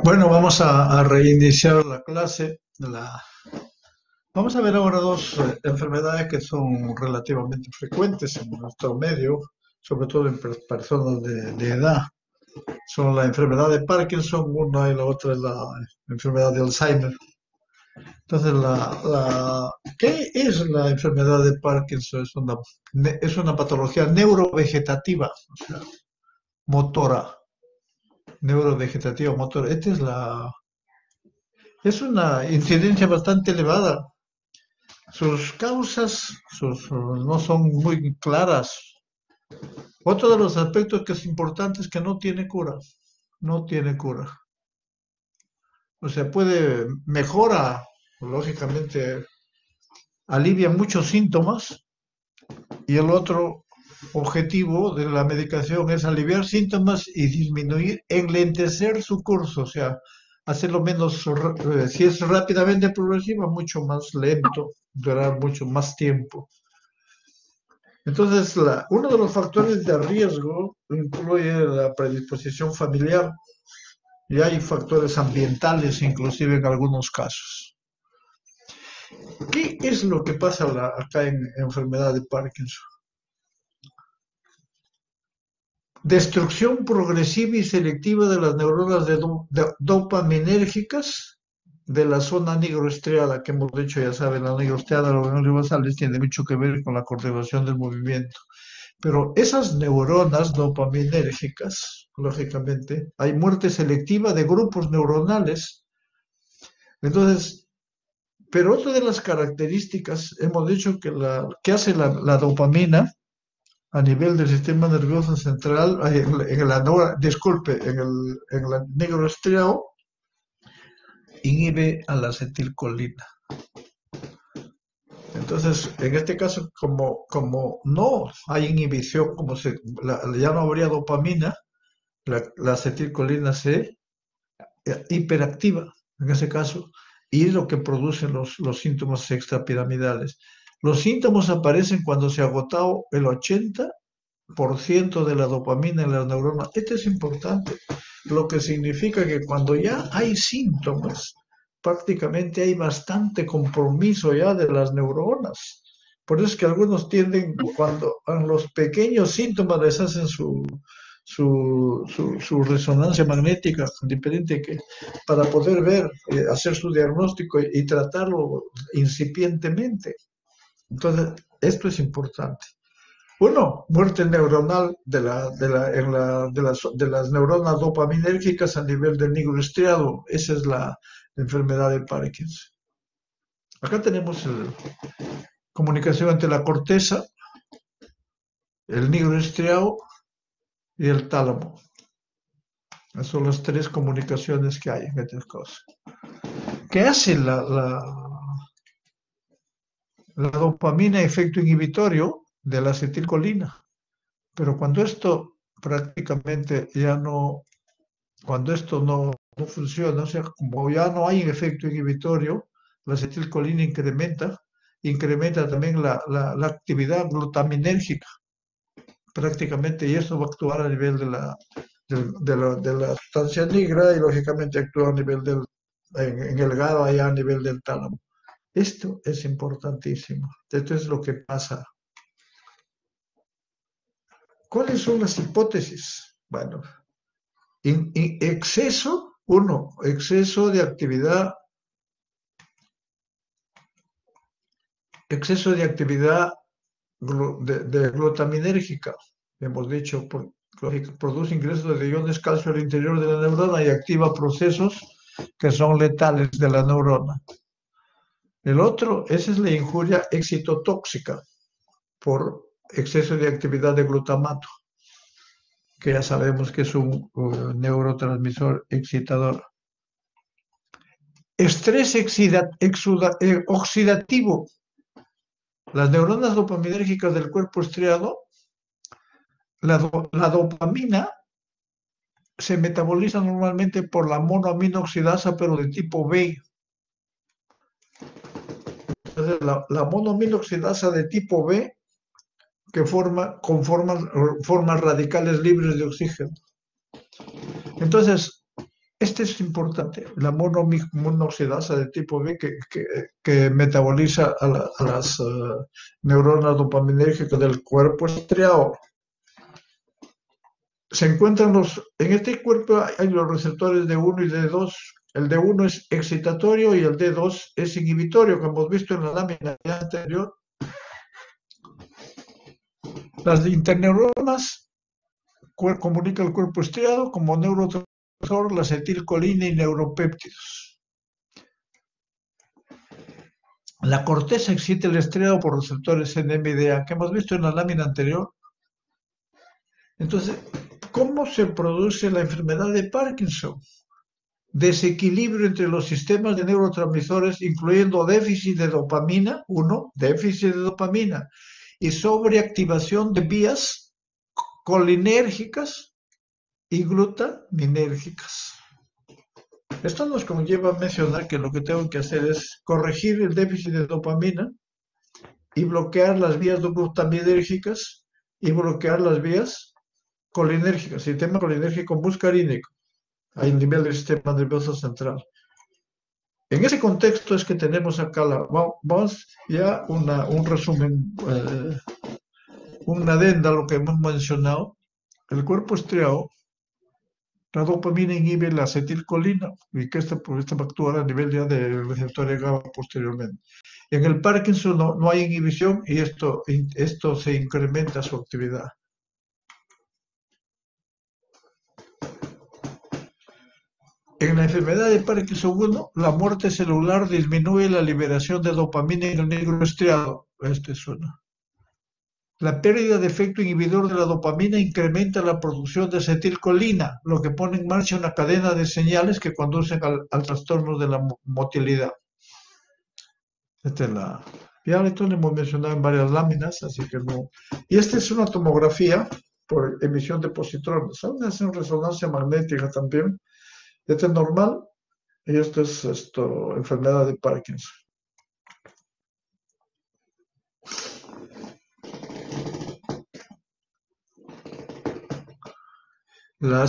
Bueno, vamos a reiniciar la clase. Vamos a ver ahora dos enfermedades que son relativamente frecuentes en nuestro medio, sobre todo en personas de edad. Son la enfermedad de Parkinson, una y la otra es la enfermedad de Alzheimer. Entonces, ¿qué es la enfermedad de Parkinson? Es una patología neurovegetativa, o sea, motora. Neurovegetativa motora. Es una incidencia bastante elevada. Sus causas no son muy claras. Otro de los aspectos que es importante es que no tiene cura. No tiene cura. O sea, mejora, lógicamente, alivia muchos síntomas, y el otro objetivo de la medicación es aliviar síntomas y disminuir, enlentecer su curso, o sea, hacerlo menos, si es rápidamente progresiva, mucho más lento, durar mucho más tiempo. Entonces, uno de los factores de riesgo incluye la predisposición familiar, y hay factores ambientales inclusive en algunos casos. ¿Qué es lo que pasa acá en enfermedad de Parkinson? Destrucción progresiva y selectiva de las neuronas dopaminérgicas de la zona nigroestriada, que hemos dicho, ya saben, la nigroestriada, los ganglios basales, tiene mucho que ver con la coordinación del movimiento. Pero esas neuronas dopaminérgicas, lógicamente, hay muerte selectiva de grupos neuronales. Entonces, pero otra de las características, hemos dicho que hace la dopamina a nivel del sistema nervioso central, en el negro estriado, inhibe a la acetilcolina. Entonces, en este caso, como no hay inhibición, ya no habría dopamina, la acetilcolina se hiperactiva, en ese caso, y es lo que produce los síntomas extrapiramidales. Los síntomas aparecen cuando se ha agotado el 80% de la dopamina en las neuronas. Esto es importante, lo que significa que cuando ya hay síntomas, prácticamente hay bastante compromiso ya de las neuronas. Por eso es que algunos tienden, cuando a los pequeños síntomas les hacen su resonancia magnética independiente, para poder ver, hacer su diagnóstico y tratarlo incipientemente. Entonces, esto es importante. Uno, muerte neuronal de las neuronas dopaminérgicas a nivel del núcleo estriado. Esa es la enfermedad de Parkinson. Acá tenemos comunicación entre la corteza, el núcleo estriado y el tálamo. Esas son las tres comunicaciones que hay en estas cosas. ¿Qué hace la dopamina? Efecto inhibitorio de la acetilcolina. Pero cuando esto prácticamente cuando esto no funciona, o sea, como ya no hay efecto inhibitorio, la acetilcolina incrementa también la actividad glutaminérgica prácticamente, y eso va a actuar a nivel de la sustancia negra, y lógicamente actúa a nivel en el GABA, allá a nivel del tálamo. Esto es importantísimo. Esto es lo que pasa. ¿Cuáles son las hipótesis? Bueno, exceso de actividad de glutaminérgica, hemos dicho, produce ingresos de iones calcio al interior de la neurona y activa procesos que son letales de la neurona. El otro, esa es la injuria excitotóxica por exceso de actividad de glutamato, que ya sabemos que es un neurotransmisor excitador. Estrés oxidativo. Las neuronas dopaminérgicas del cuerpo estriado, la dopamina se metaboliza normalmente por la monoaminoxidasa, pero de tipo B. Entonces, la monoaminoxidasa de tipo B que forman radicales libres de oxígeno. Entonces, Este es importante, la monoxidasa de tipo B que metaboliza a las neuronas dopaminérgicas del cuerpo estriado. Se encuentran en este cuerpo hay los receptores D1 y D2. El D1 es excitatorio y el D2 es inhibitorio, como hemos visto en la lámina anterior. Las interneuronas comunican el cuerpo estriado como neurotransmisor, la acetilcolina y neuropéptidos. La corteza excita el estriado por receptores NMDA, que hemos visto en la lámina anterior. Entonces, ¿cómo se produce la enfermedad de Parkinson? Desequilibrio entre los sistemas de neurotransmisores, incluyendo déficit de dopamina, déficit de dopamina, y sobreactivación de vías colinérgicas y glutaminérgicas. Esto nos conlleva a mencionar que lo que tengo que hacer es corregir el déficit de dopamina y bloquear las vías glutaminérgicas y bloquear las vías colinérgicas, sistema colinérgico muscarínico, a nivel del sistema nervioso central. En ese contexto es que tenemos acá, vamos ya un resumen, una adenda a lo que hemos mencionado. El cuerpo estriado, la dopamina inhibe la acetilcolina y que esta va a actuar a nivel ya del receptor GABA posteriormente. En el Parkinson no hay inhibición y esto se incrementa su actividad. En la enfermedad de Parkinson 1, la muerte celular disminuye la liberación de dopamina en el negro estriado. Este es uno. La pérdida de efecto inhibidor de la dopamina incrementa la producción de acetilcolina, lo que pone en marcha una cadena de señales que conducen al trastorno de la motilidad. Esta es ya esto lo hemos mencionado en varias láminas, así que no. Y esta es una tomografía por emisión de positrones. Es una resonancia magnética también. Este es normal y esto es enfermedad de Parkinson. La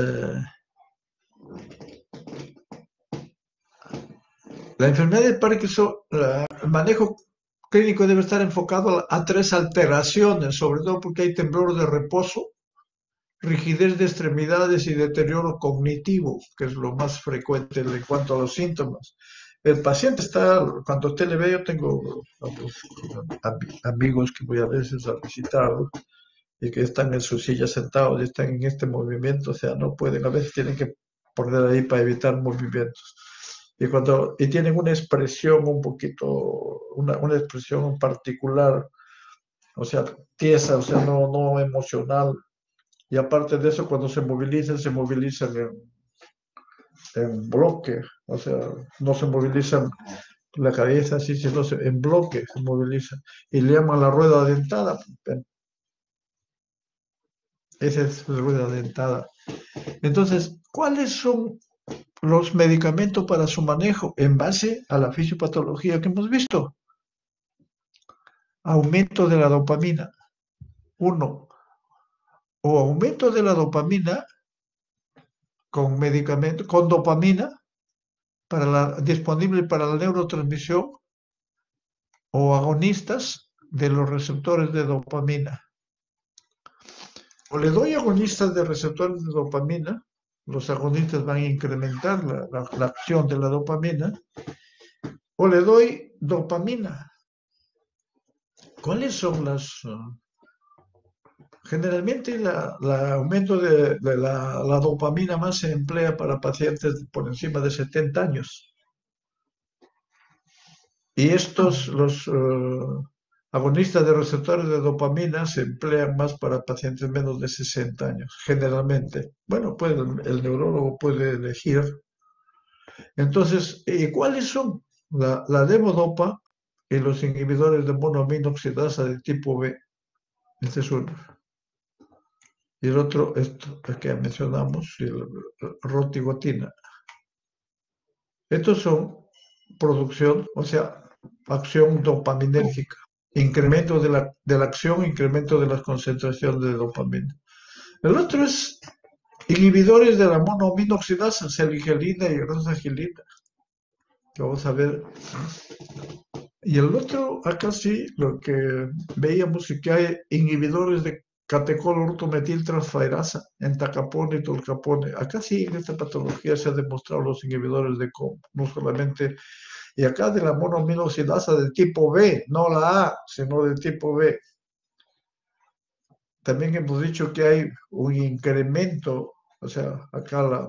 enfermedad de Parkinson, el manejo clínico debe estar enfocado a 3 alteraciones, sobre todo porque hay temblor de reposo, rigidez de extremidades y deterioro cognitivo, que es lo más frecuente en cuanto a los síntomas. El paciente cuando usted le ve, yo tengo amigos que voy a veces a visitarlos y que están en su silla sentados y están en este movimiento, o sea, no pueden, a veces tienen que poner ahí para evitar movimientos. Y tienen una expresión un poquito, una expresión particular, o sea, tiesa, o sea, no emocional. Y aparte de eso, cuando se movilizan en bloque, o sea, no se movilizan la cabeza así, sino en bloque se movilizan. Y le llaman la rueda dentada. Esa es la rueda dentada. Entonces, ¿cuáles son los medicamentos para su manejo en base a la fisiopatología que hemos visto? Aumento de la dopamina. 1. O aumento de la dopamina con medicamento, con dopamina disponible para la neurotransmisión o agonistas de los receptores de dopamina. O le doy agonistas de receptores de dopamina, los agonistas van a incrementar la acción de la dopamina, o le doy dopamina. ¿Cuáles son las...? Generalmente el aumento de la dopamina más se emplea para pacientes por encima de 70 años. Y los agonistas de receptores de dopamina se emplean más para pacientes menos de 60 años, generalmente. Bueno, el neurólogo puede elegir. Entonces, ¿cuáles son? La levodopa y los inhibidores de monoaminoxidasa de tipo B. Este es uno. Y el otro, esto que mencionamos, rotigotina. Estos son producción, o sea, acción dopaminérgica. Incremento de la acción, incremento de las concentraciones de dopamina. El otro es Inhibidores de la monoaminoxidasa, saligelina y rosagilina. Vamos a ver. Y el otro, acá sí, lo que veíamos es que hay inhibidores de catecol-ortometiltransferasa, entacapone y tolcapone. Acá sí, en esta patología se han demostrado los inhibidores de COM, no solamente, y acá de la monoaminoxidasa del tipo B, no la A, sino del tipo B. También hemos dicho que hay un incremento, o sea, acá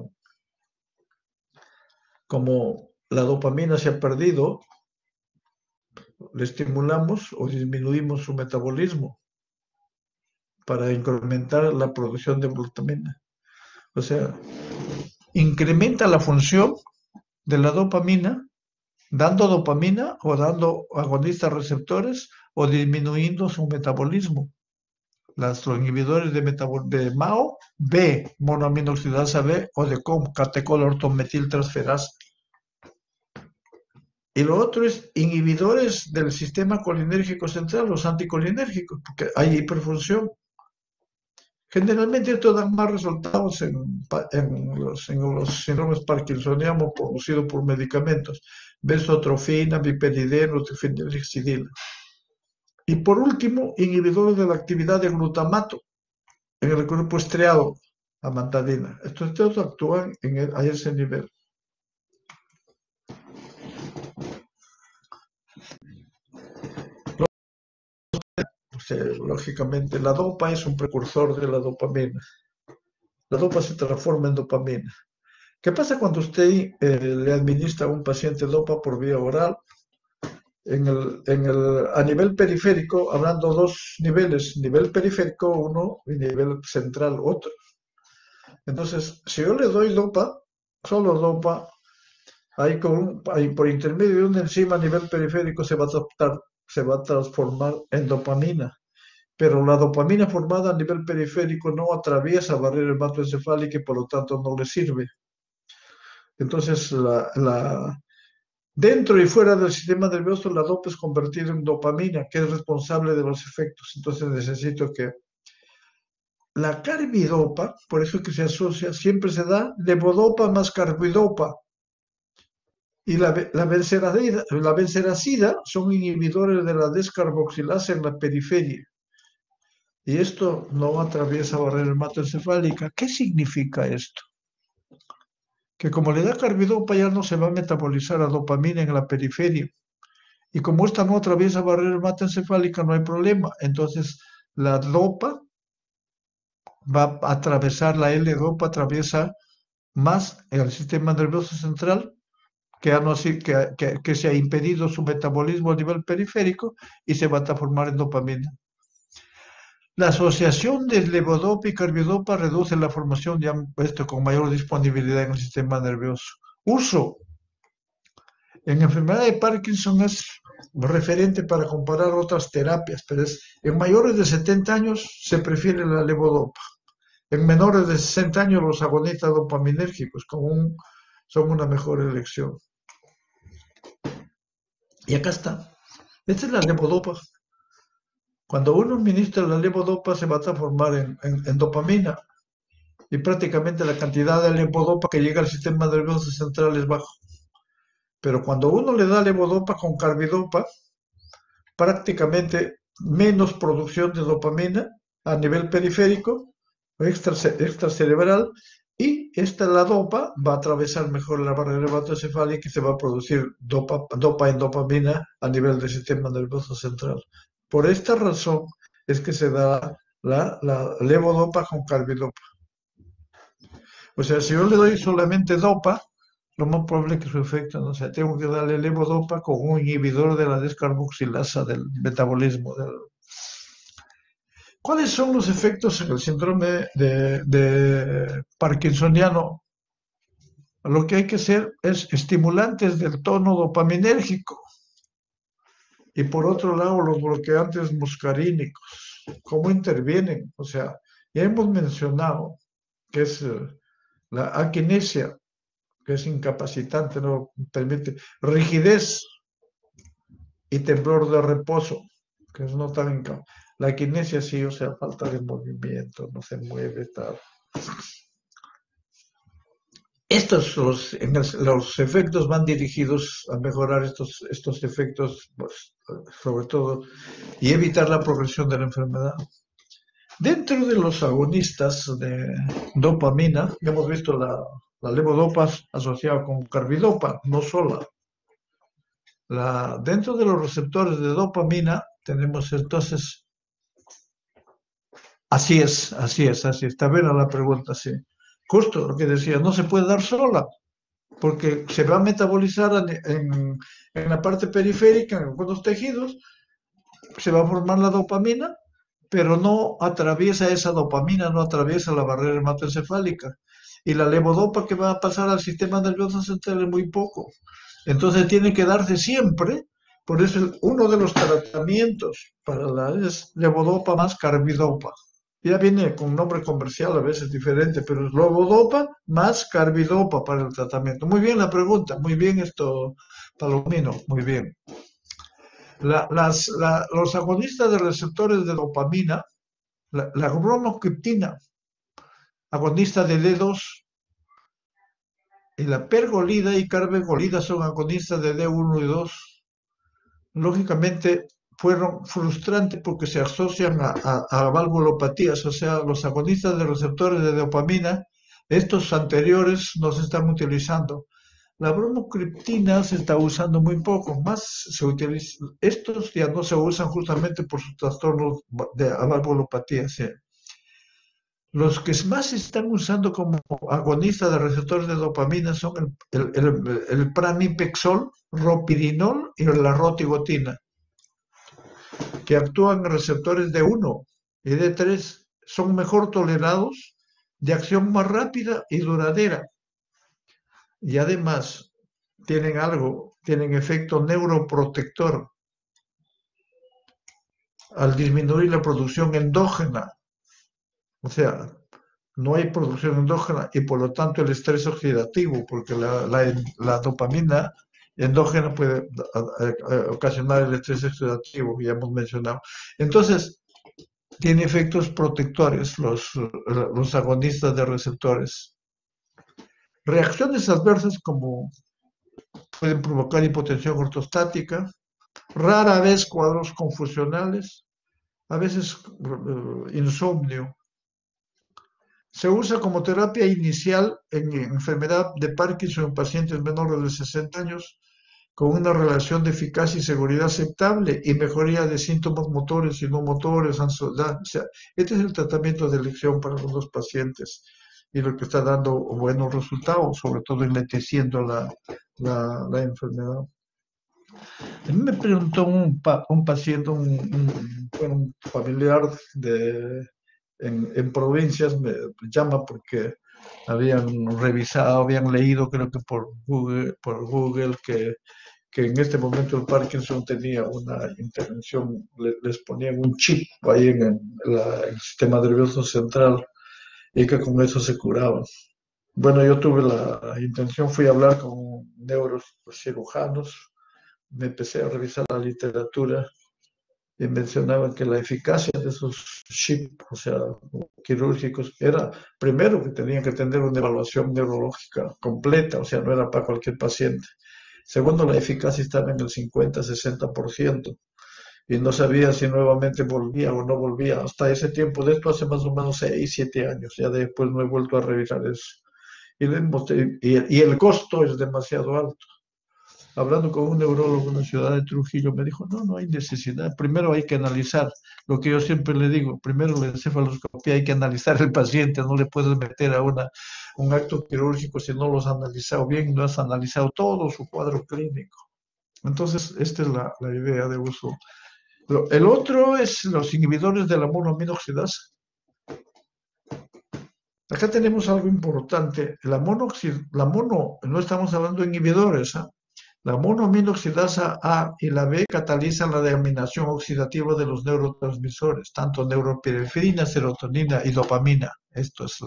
como la dopamina se ha perdido, le estimulamos o disminuimos su metabolismo para incrementar la producción de glutamina. O sea, incrementa la función de la dopamina, dando dopamina o dando agonistas receptores o disminuyendo su metabolismo. Los inhibidores de MAO, B, monoaminoxidasa B, o de COM, catecol-ortometiltransferasa. Y lo otro es inhibidores del sistema colinérgico central, los anticolinérgicos, porque hay hiperfunción. Generalmente esto da más resultados en los síndromes parkinsonianos producidos por medicamentos, benzotrofina, biperideno, fenilexidina. Y por último, inhibidores de la actividad de glutamato en el grupo estriado, amantadina. Estos todos actúan a ese nivel. Lógicamente, la dopa es un precursor de la dopamina. La dopa se transforma en dopamina. ¿Qué pasa cuando usted le administra a un paciente dopa por vía oral? A nivel periférico, hablando dos niveles, nivel periférico uno y nivel central otro. Entonces, si yo le doy dopa, solo dopa, ahí por intermedio de una enzima a nivel periférico se va a transformar en dopamina. Pero la dopamina formada a nivel periférico no atraviesa barrera hematoencefálica y por lo tanto no le sirve. Entonces, dentro y fuera del sistema nervioso, la dopa es convertida en dopamina, que es responsable de los efectos. Entonces necesito que la carbidopa, por eso es que se asocia, siempre se da levodopa más carbidopa. Y la benseracida son inhibidores de la descarboxilasa en la periferia. Y esto no atraviesa barrera hematoencefálica. ¿Qué significa esto? Que como le da carbidopa ya no se va a metabolizar a dopamina en la periferia. Y como esta no atraviesa barrera hematoencefálica, no hay problema. Entonces, la dopa va a atravesar, la L-dopa atraviesa más el sistema nervioso central, que se ha impedido su metabolismo a nivel periférico y se va a transformar en dopamina. La asociación de levodopa y carbidopa reduce la formación de esto con mayor disponibilidad en el sistema nervioso. Uso. En enfermedad de Parkinson es referente para comparar otras terapias, pero en mayores de 70 años se prefiere la levodopa. En menores de 60 años los agonistas dopaminérgicos son una mejor elección. Y acá está. Esta es la levodopa. Cuando uno administra la levodopa se va a transformar en dopamina y prácticamente la cantidad de levodopa que llega al sistema nervioso central es bajo. Pero cuando uno le da levodopa con carbidopa, prácticamente menos producción de dopamina a nivel periférico o extracerebral, y la dopa va a atravesar mejor la barrera hematoencefálica y se va a producir dopa en dopamina a nivel del sistema nervioso central. Por esta razón es que se da la levodopa con carbidopa. O sea, si yo le doy solamente dopa, lo más probable es que su efecto no sea. Tengo que darle levodopa con un inhibidor de la descarboxilasa del metabolismo. ¿Cuáles son los efectos en el síndrome de parkinsoniano? Lo que hay que hacer es estimulantes del tono dopaminérgico. Y por otro lado, los bloqueantes muscarínicos. ¿Cómo intervienen? O sea, ya hemos mencionado que es la akinesia, que es incapacitante, no permite rigidez y temblor de reposo, que es no tan incapacitante. La akinesia sí, o sea, falta de movimiento, no se mueve, tal. los efectos van dirigidos a mejorar estos efectos, pues, sobre todo, y evitar la progresión de la enfermedad. Dentro de los agonistas de dopamina, ya hemos visto la levodopa asociada con carbidopa, no sola. Dentro de los receptores de dopamina tenemos entonces, así es, está bien la pregunta, sí. Justo lo que decía, no se puede dar sola, porque se va a metabolizar en la parte periférica, en algunos tejidos, se va a formar la dopamina, pero no atraviesa esa dopamina, no atraviesa la barrera hematoencefálica. Y la levodopa que va a pasar al sistema nervioso central es muy poco. Entonces tiene que darse siempre, por eso uno de los tratamientos para es levodopa más carbidopa. Ya viene con nombre comercial a veces diferente, pero es levodopa más carbidopa para el tratamiento. Muy bien la pregunta, muy bien esto, Palomino, muy bien. Los agonistas de receptores de dopamina, la bromocriptina, agonista de D2, y la pergolida y carbegolida son agonistas de D1 y 2. Lógicamente fueron frustrantes porque se asocian a valvulopatías, o sea, los agonistas de receptores de dopamina, estos anteriores no se están utilizando. La bromocriptina se está usando muy poco, más se utiliza, estos ya no se usan justamente por sus trastornos de valvulopatía. ¿Sí? Los que más se están usando como agonistas de receptores de dopamina son el pramipexol, ropidinol y la rotigotina, que actúan en receptores de 1 y de 3, son mejor tolerados, de acción más rápida y duradera. Y además tienen efecto neuroprotector al disminuir la producción endógena. O sea, no hay producción endógena y por lo tanto el estrés oxidativo, porque la dopamina endógena puede ocasionar el estrés oxidativo, que ya hemos mencionado. Entonces, tiene efectos protectores los agonistas de receptores. Reacciones adversas como pueden provocar hipotensión ortostática, rara vez cuadros confusionales, a veces insomnio. Se usa como terapia inicial en enfermedad de Parkinson en pacientes menores de 60 años con una relación de eficacia y seguridad aceptable y mejoría de síntomas motores y no motores, ansiedad. O sea, este es el tratamiento de elección para algunos pacientes y lo que está dando buenos resultados, sobre todo enlenteciendo la enfermedad. A mí me preguntó un paciente, un familiar en provincias, me llama porque habían revisado, habían leído, creo que por Google que en este momento el Parkinson tenía una intervención, les ponían un chip ahí en el sistema nervioso central y que con eso se curaba. Bueno, yo tuve la intención, fui a hablar con neurocirujanos, me empecé a revisar la literatura y mencionaban que la eficacia de esos chips, o sea, quirúrgicos, era primero que tenían que tener una evaluación neurológica completa, o sea, no era para cualquier paciente. Segundo, la eficacia estaba en el 50-60%. Y no sabía si nuevamente volvía o no volvía. Hasta ese tiempo, de esto hace más o menos 6, 7 años, ya después no he vuelto a revisar eso. Y el costo es demasiado alto. Hablando con un neurólogo en la ciudad de Trujillo, me dijo, no hay necesidad. Primero hay que analizar, lo que yo siempre le digo, primero la encefaloscopia hay que analizar al paciente, no le puedes meter a un acto quirúrgico si no lo has analizado bien, no has analizado todo su cuadro clínico. Entonces, esta es la idea de uso. El otro es los inhibidores de la monoaminoxidasa. Acá tenemos algo importante. No estamos hablando de inhibidores. La monoaminoxidasa A y la B catalizan la deaminación oxidativa de los neurotransmisores, tanto neuropilefrina, serotonina y dopamina. Esto es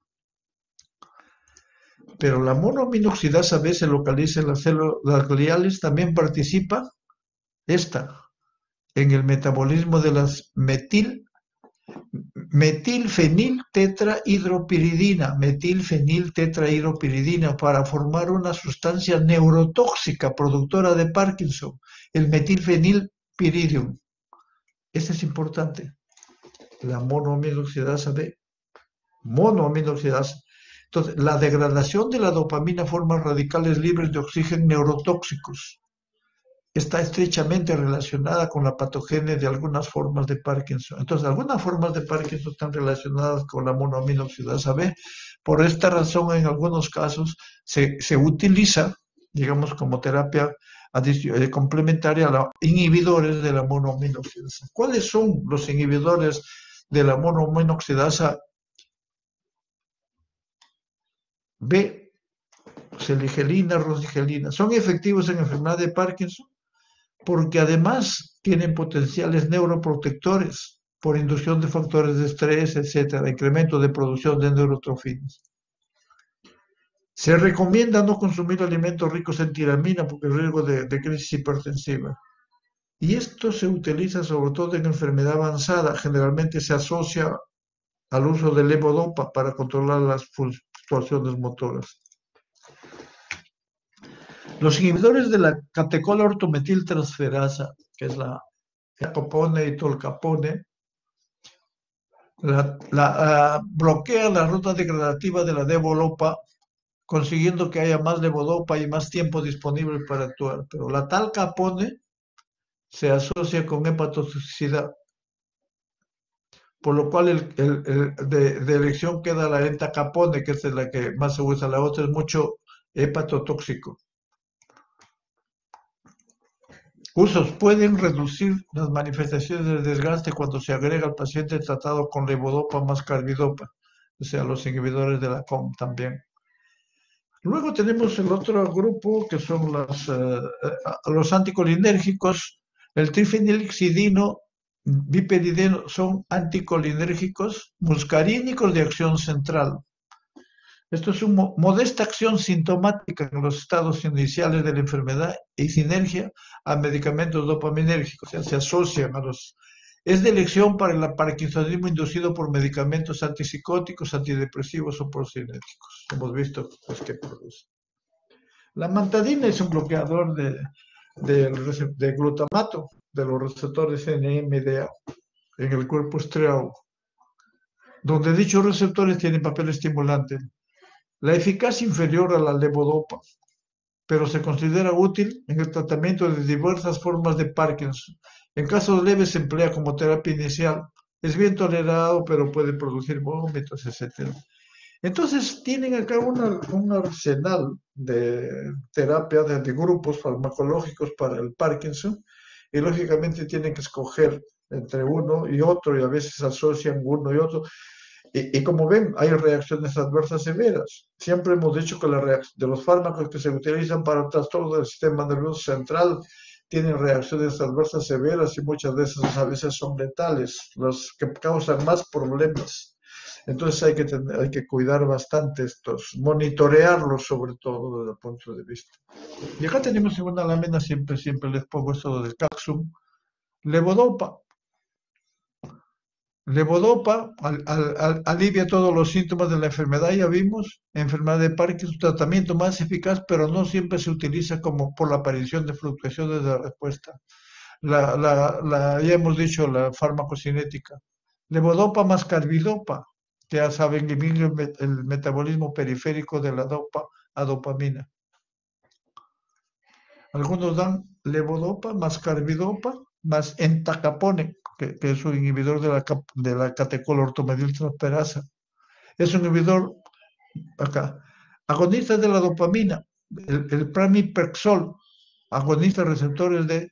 Pero la monoaminoxidasa B se localiza en las células gliales, también participa en el metabolismo de las metilfeniltetrahidropiridina, para formar una sustancia neurotóxica productora de Parkinson, el metilfenilpiridium. Este es importante. La monoaminoxidasa B. Monoaminoxidasa. Entonces, la degradación de la dopamina forma radicales libres de oxígeno neurotóxicos. Está estrechamente relacionada con la patogenia de algunas formas de Parkinson. Entonces, algunas formas de Parkinson están relacionadas con la monoaminoxidasa B. Por esta razón, en algunos casos, se utiliza, digamos, como terapia complementaria a los inhibidores de la monoaminoxidasa. ¿Cuáles son los inhibidores de la monoaminoxidasa B? Seligelina, rosigelina. Son efectivos en enfermedad de Parkinson porque además tienen potenciales neuroprotectores por inducción de factores de estrés, etcétera, incremento de producción de neurotrofinas. Se recomienda no consumir alimentos ricos en tiramina porque el riesgo de crisis hipertensiva. Y esto se utiliza sobre todo en enfermedad avanzada. Generalmente se asocia al uso de levodopa para controlar las fluctuaciones motoras. Los inhibidores de la catecolortometiltransferasa, que es la capone y tolcapone, bloquean la ruta degradativa de la levodopa, consiguiendo que haya más levodopa y más tiempo disponible para actuar. Pero la talcapone se asocia con hepatotoxicidad, por lo cual de elección queda la entacapone, que es la que más se usa. La otra es mucho hepatotóxico. Usos: pueden reducir las manifestaciones del desgaste cuando se agrega al paciente tratado con levodopa más carbidopa, o sea, los inhibidores de la COM también. Luego tenemos el otro grupo que son los anticolinérgicos. El trifenilxidino, biperideno son anticolinérgicos muscarínicos de acción central. Esto es una modesta acción sintomática en los estados iniciales de la enfermedad y sinergia a medicamentos dopaminérgicos, o sea, se asocian a los... Es de elección para el parkinsonismo inducido por medicamentos antipsicóticos, antidepresivos o procinéticos. Hemos visto pues, qué produce. La mantadina es un bloqueador de glutamato de los receptores NMDA en el cuerpo estriado, donde dichos receptores tienen papel estimulante. La eficacia inferior a la levodopa, pero se considera útil en el tratamiento de diversas formas de Parkinson. En casos leves se emplea como terapia inicial. Es bien tolerado, pero puede producir vómitos, etc. Entonces, tienen acá un arsenal de terapia de grupos farmacológicos para el Parkinson y, lógicamente, tienen que escoger entre uno y otro y a veces asocian uno y otro. Y como ven, hay reacciones adversas severas. Siempre hemos dicho que de los fármacos que se utilizan para el trastorno del sistema nervioso central tienen reacciones adversas severas y muchas de esas a veces son letales, los que causan más problemas. Entonces hay que cuidar bastante estos, monitorearlos sobre todo desde el punto de vista. Y acá tenemos en una lámina, siempre les pongo esto del Caxum, levodopa. Levodopa alivia todos los síntomas de la enfermedad, ya vimos, enfermedad de Parkinson, tratamiento más eficaz, pero no siempre se utiliza como por la aparición de fluctuaciones de la respuesta. Ya hemos dicho, la farmacocinética. Levodopa más carbidopa, que ya saben, elimina el metabolismo periférico de la dopa a dopamina. Algunos dan levodopa más carbidopa más entacapone, que es un inhibidor de la catecolortometiltransferasa. Es un inhibidor, acá, agonista de la dopamina, el pramipexol, agonista de receptores de...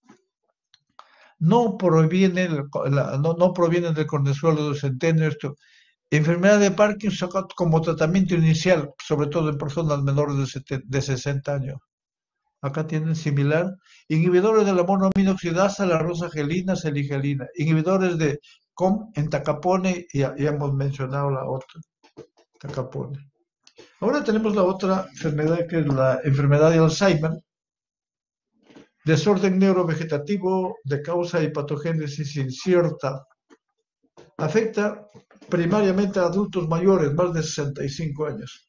No provienen del cornezuelo del centeno, esto. Enfermedad de Parkinson como tratamiento inicial, sobre todo en personas menores de 60 años. Acá tienen similar. Inhibidores de la monoaminoxidasa, la rosagelina, seligelina. Inhibidores de COM, entacapone, y ya hemos mencionado la otra, entacapone. Ahora tenemos la otra enfermedad, que es la enfermedad de Alzheimer. Desorden neurovegetativo de causa y patogénesis incierta. afecta primariamente a adultos mayores, más de 65 años.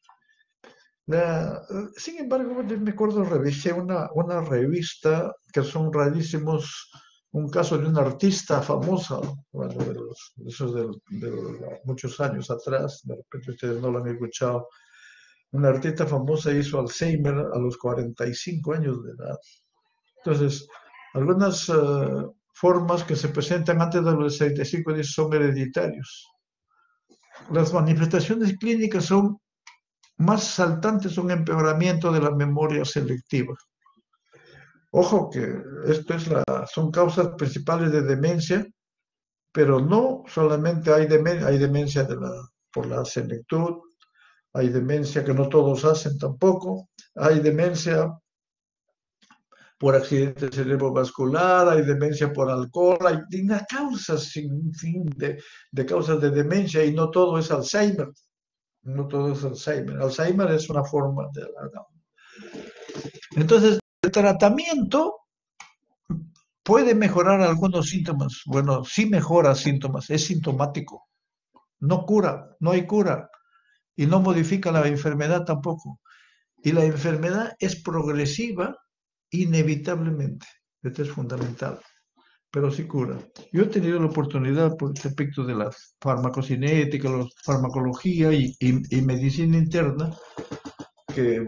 Sin embargo, yo me acuerdo, revisé una revista que son rarísimos, un caso de una artista famosa, bueno, esos de muchos años atrás, de repente ustedes no lo han escuchado. Una artista famosa hizo Alzheimer a los 45 años de edad. Entonces, algunas formas que se presentan antes de los 65 años son hereditarios. Las manifestaciones clínicas son más saltantes, un empeoramiento de la memoria selectiva. Ojo que son causas principales de demencia, pero no solamente hay demencia por la senectud, hay demencia que no todos hacen tampoco, hay demencia por accidente cerebrovascular, hay demencia por alcohol, hay una causa sin fin de causas de demencia y no todo es Alzheimer. No todo es Alzheimer. Alzheimer es una forma de la... Entonces, el tratamiento puede mejorar algunos síntomas. Bueno, sí mejora síntomas, es sintomático. No cura, no hay cura. Y no modifica la enfermedad tampoco. Y la enfermedad es progresiva inevitablemente. Esto es fundamental. Pero sí cura. Yo he tenido la oportunidad por este aspecto de la farmacocinética, la farmacología y medicina interna, que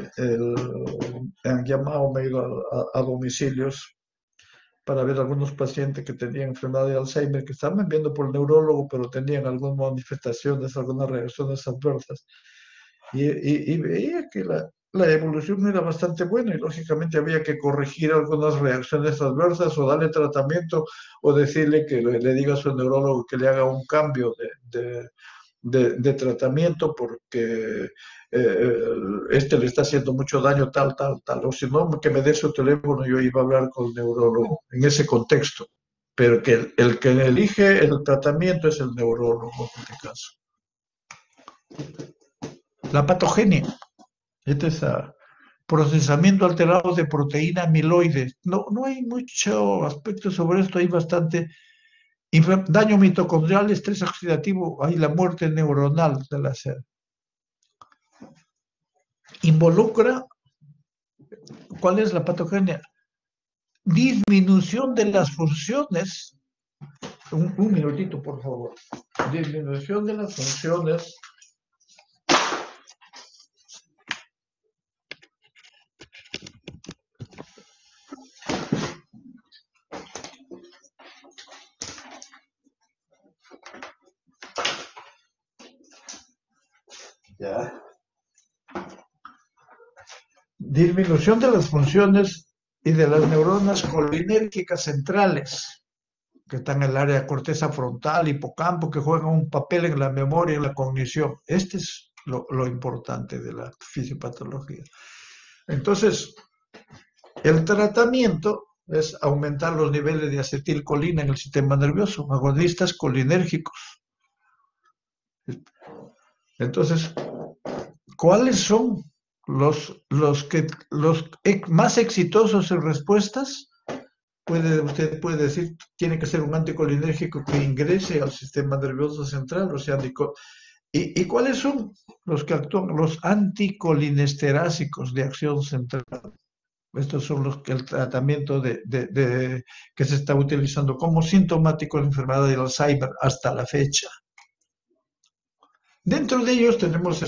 han llamado, me he ido a domicilios para ver algunos pacientes que tenían enfermedad de Alzheimer, que estaban viendo por el neurólogo, pero tenían algunas manifestaciones, algunas reacciones adversas. Y veía que la evolución era bastante buena y lógicamente había que corregir algunas reacciones adversas o darle tratamiento o decirle que le diga a su neurólogo que le haga un cambio de tratamiento porque le está haciendo mucho daño tal, o si no, que me dé su teléfono, yo iba a hablar con el neurólogo en ese contexto, pero que el que elige el tratamiento es el neurólogo en este caso. La patogenia. Este es procesamiento alterado de proteína amiloide. No hay mucho aspecto sobre esto, hay bastante daño mitocondrial, estrés oxidativo, hay la muerte neuronal de la célula. Involucra, ¿cuál es la patogenia? Disminución de las funciones, un minutito por favor, disminución de las funciones disminución de las funciones y de las neuronas colinérgicas centrales, que están en el área de corteza frontal, hipocampo, que juegan un papel en la memoria y en la cognición. Este es lo importante de la fisiopatología. Entonces, el tratamiento es aumentar los niveles de acetilcolina en el sistema nervioso, agonistas colinérgicos. Entonces, ¿cuáles son los más exitosos en respuestas? Usted puede decir, tiene que ser un anticolinérgico que ingrese al sistema nervioso central, o sea, ¿y cuáles son los que actúan? Los anticolinesterásicos de acción central. Estos son el tratamiento que se está utilizando como sintomático en la enfermedad de Alzheimer hasta la fecha. Dentro de ellos tenemos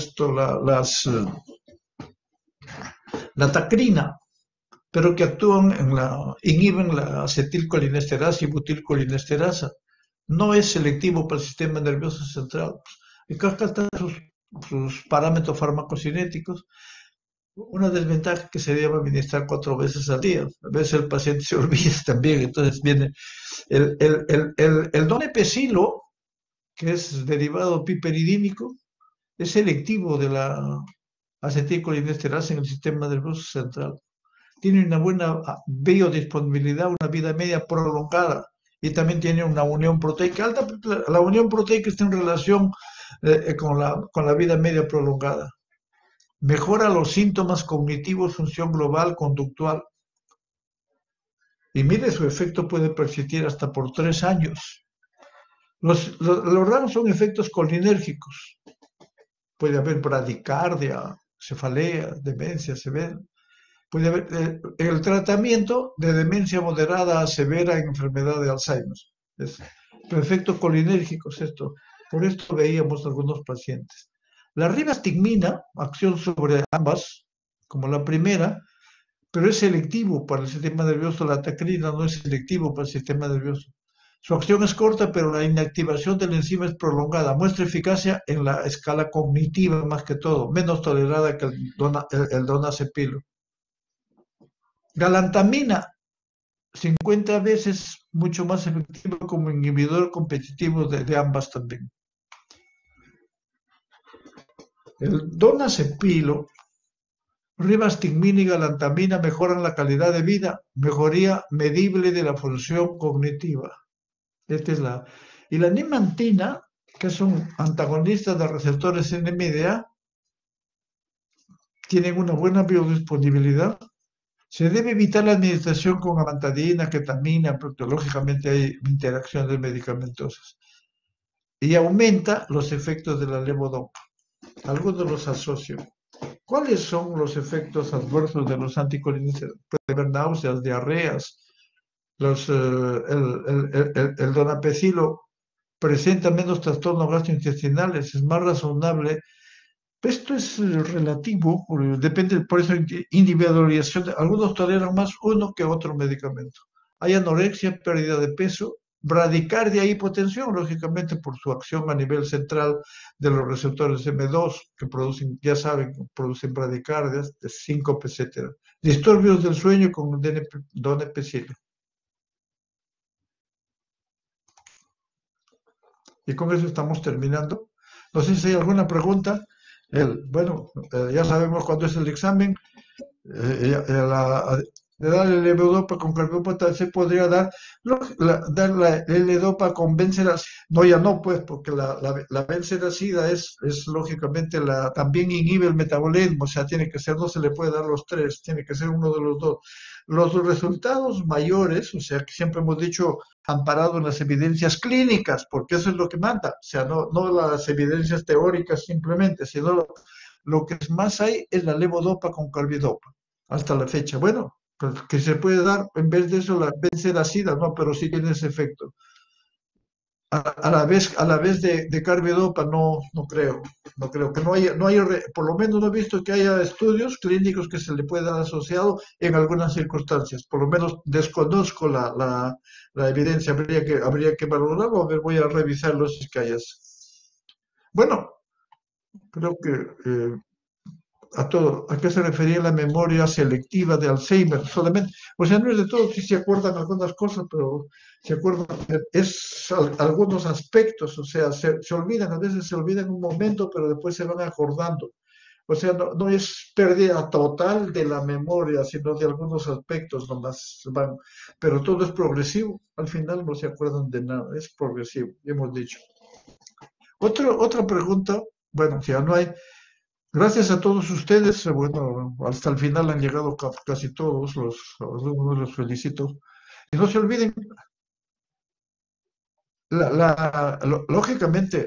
la tacrina, pero que actúan inhiben la acetilcolinesterasa y butilcolinesterasa. No es selectivo para el sistema nervioso central. Y acá están sus parámetros farmacocinéticos. Una desventaja que se debe administrar 4 veces al día. A veces el paciente se olvida también, entonces viene el donepezilo, que es derivado piperidínico, es selectivo de la acetilcolinesterasa en el sistema nervioso central. Tiene una buena biodisponibilidad, una vida media prolongada y también tiene una unión proteica alta. La unión proteica está en relación con la vida media prolongada. Mejora los síntomas cognitivos, función global, conductual. Y mire, su efecto puede persistir hasta por 3 años. Los RAM son efectos colinérgicos. Puede haber bradicardia, cefalea, demencia severa. Puede haber el tratamiento de demencia moderada a severa en enfermedad de Alzheimer. Efectos colinérgicos, esto. Por esto veíamos algunos pacientes. La ribastigmina, acción sobre ambas, como la primera, pero es selectivo para el sistema nervioso. La tacrina no es selectivo para el sistema nervioso. Su acción es corta, pero la inactivación de la enzima es prolongada. Muestra eficacia en la escala cognitiva más que todo, menos tolerada que el donazepilo. Galantamina, 50 veces mucho más efectivo como inhibidor competitivo de ambas también. El donazepilo, ribastigmina y galantamina mejoran la calidad de vida, mejoría medible de la función cognitiva. Esta es la. Y la nimantina, que es un antagonista de receptores NMDA, tienen una buena biodisponibilidad. Se debe evitar la administración con amantadina, ketamina, porque lógicamente hay interacciones medicamentosas. Y aumenta los efectos de la levodopa. Algunos los asocio. ¿Cuáles son los efectos adversos de los anticolinérgicos? Puede haber náuseas, diarreas. El donapecilo presenta menos trastornos gastrointestinales, es más razonable. Esto es relativo, depende, por eso individualización. Algunos toleran más uno que otro medicamento. Hay anorexia, pérdida de peso, bradicardia e hipotensión, lógicamente por su acción a nivel central de los receptores M2, que producen, ya saben, producen bradicardias, de síncope, etc. Disturbios del sueño con donepezilo. Y con eso estamos terminando. No sé si hay alguna pregunta. Ya sabemos cuándo es el examen. De dar el levodopa con carbidopa se podría dar la L-dopa con benseracida. No, ya no, pues, porque la benseracida es lógicamente también inhibe el metabolismo, o sea, tiene que ser, no se le puede dar los tres, tiene que ser uno de los dos. Los resultados mayores, o sea, que siempre hemos dicho, amparado en las evidencias clínicas, porque eso es lo que manda, o sea, no las evidencias teóricas simplemente, sino lo que más hay es la levodopa con carbidopa, hasta la fecha. Bueno, que se puede dar en vez de eso la benseracida, no, pero sí tiene ese efecto. A la vez de carbidopa no creo que no haya, por lo menos no he visto que haya estudios clínicos que se le puedan asociado en algunas circunstancias. Por lo menos desconozco la evidencia, habría que valorarlo. A ver, voy a revisarlo si es que hay. Bueno, creo que ¿a qué se refería la memoria selectiva de Alzheimer? Solamente, o sea, no es de todo, sí se acuerdan algunas cosas, pero se acuerdan, algunos aspectos, o sea, se olvidan, a veces se olvidan un momento, pero después se van acordando. O sea, no es pérdida total de la memoria, sino de algunos aspectos nomás van, pero todo es progresivo, al final no se acuerdan de nada, es progresivo, hemos dicho. Otra pregunta, bueno, si ya no hay. Gracias a todos ustedes, bueno, hasta el final han llegado casi todos, los felicito. Y no se olviden, lógicamente,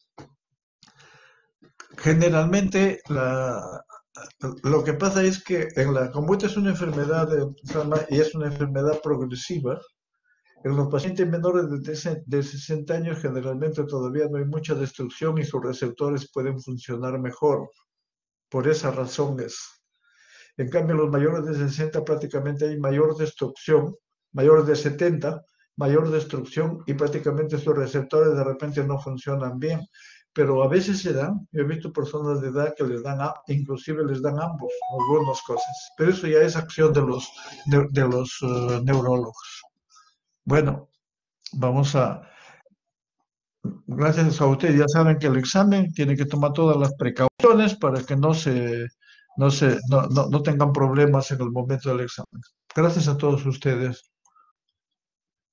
generalmente lo que pasa es que como esta es una enfermedad y es una enfermedad progresiva, en los pacientes menores de 60 años generalmente todavía no hay mucha destrucción y sus receptores pueden funcionar mejor. Por esa razón es. En cambio, los mayores de 60 prácticamente hay mayor destrucción, mayores de 70, mayor destrucción y prácticamente sus receptores de repente no funcionan bien. Pero a veces se dan, yo he visto personas de edad que les dan, inclusive les dan ambos, algunas cosas. Pero eso ya es acción de los neurólogos. Bueno, vamos a. Gracias a ustedes, ya saben que el examen tiene que tomar todas las precauciones para que no tengan problemas en el momento del examen. Gracias a todos ustedes.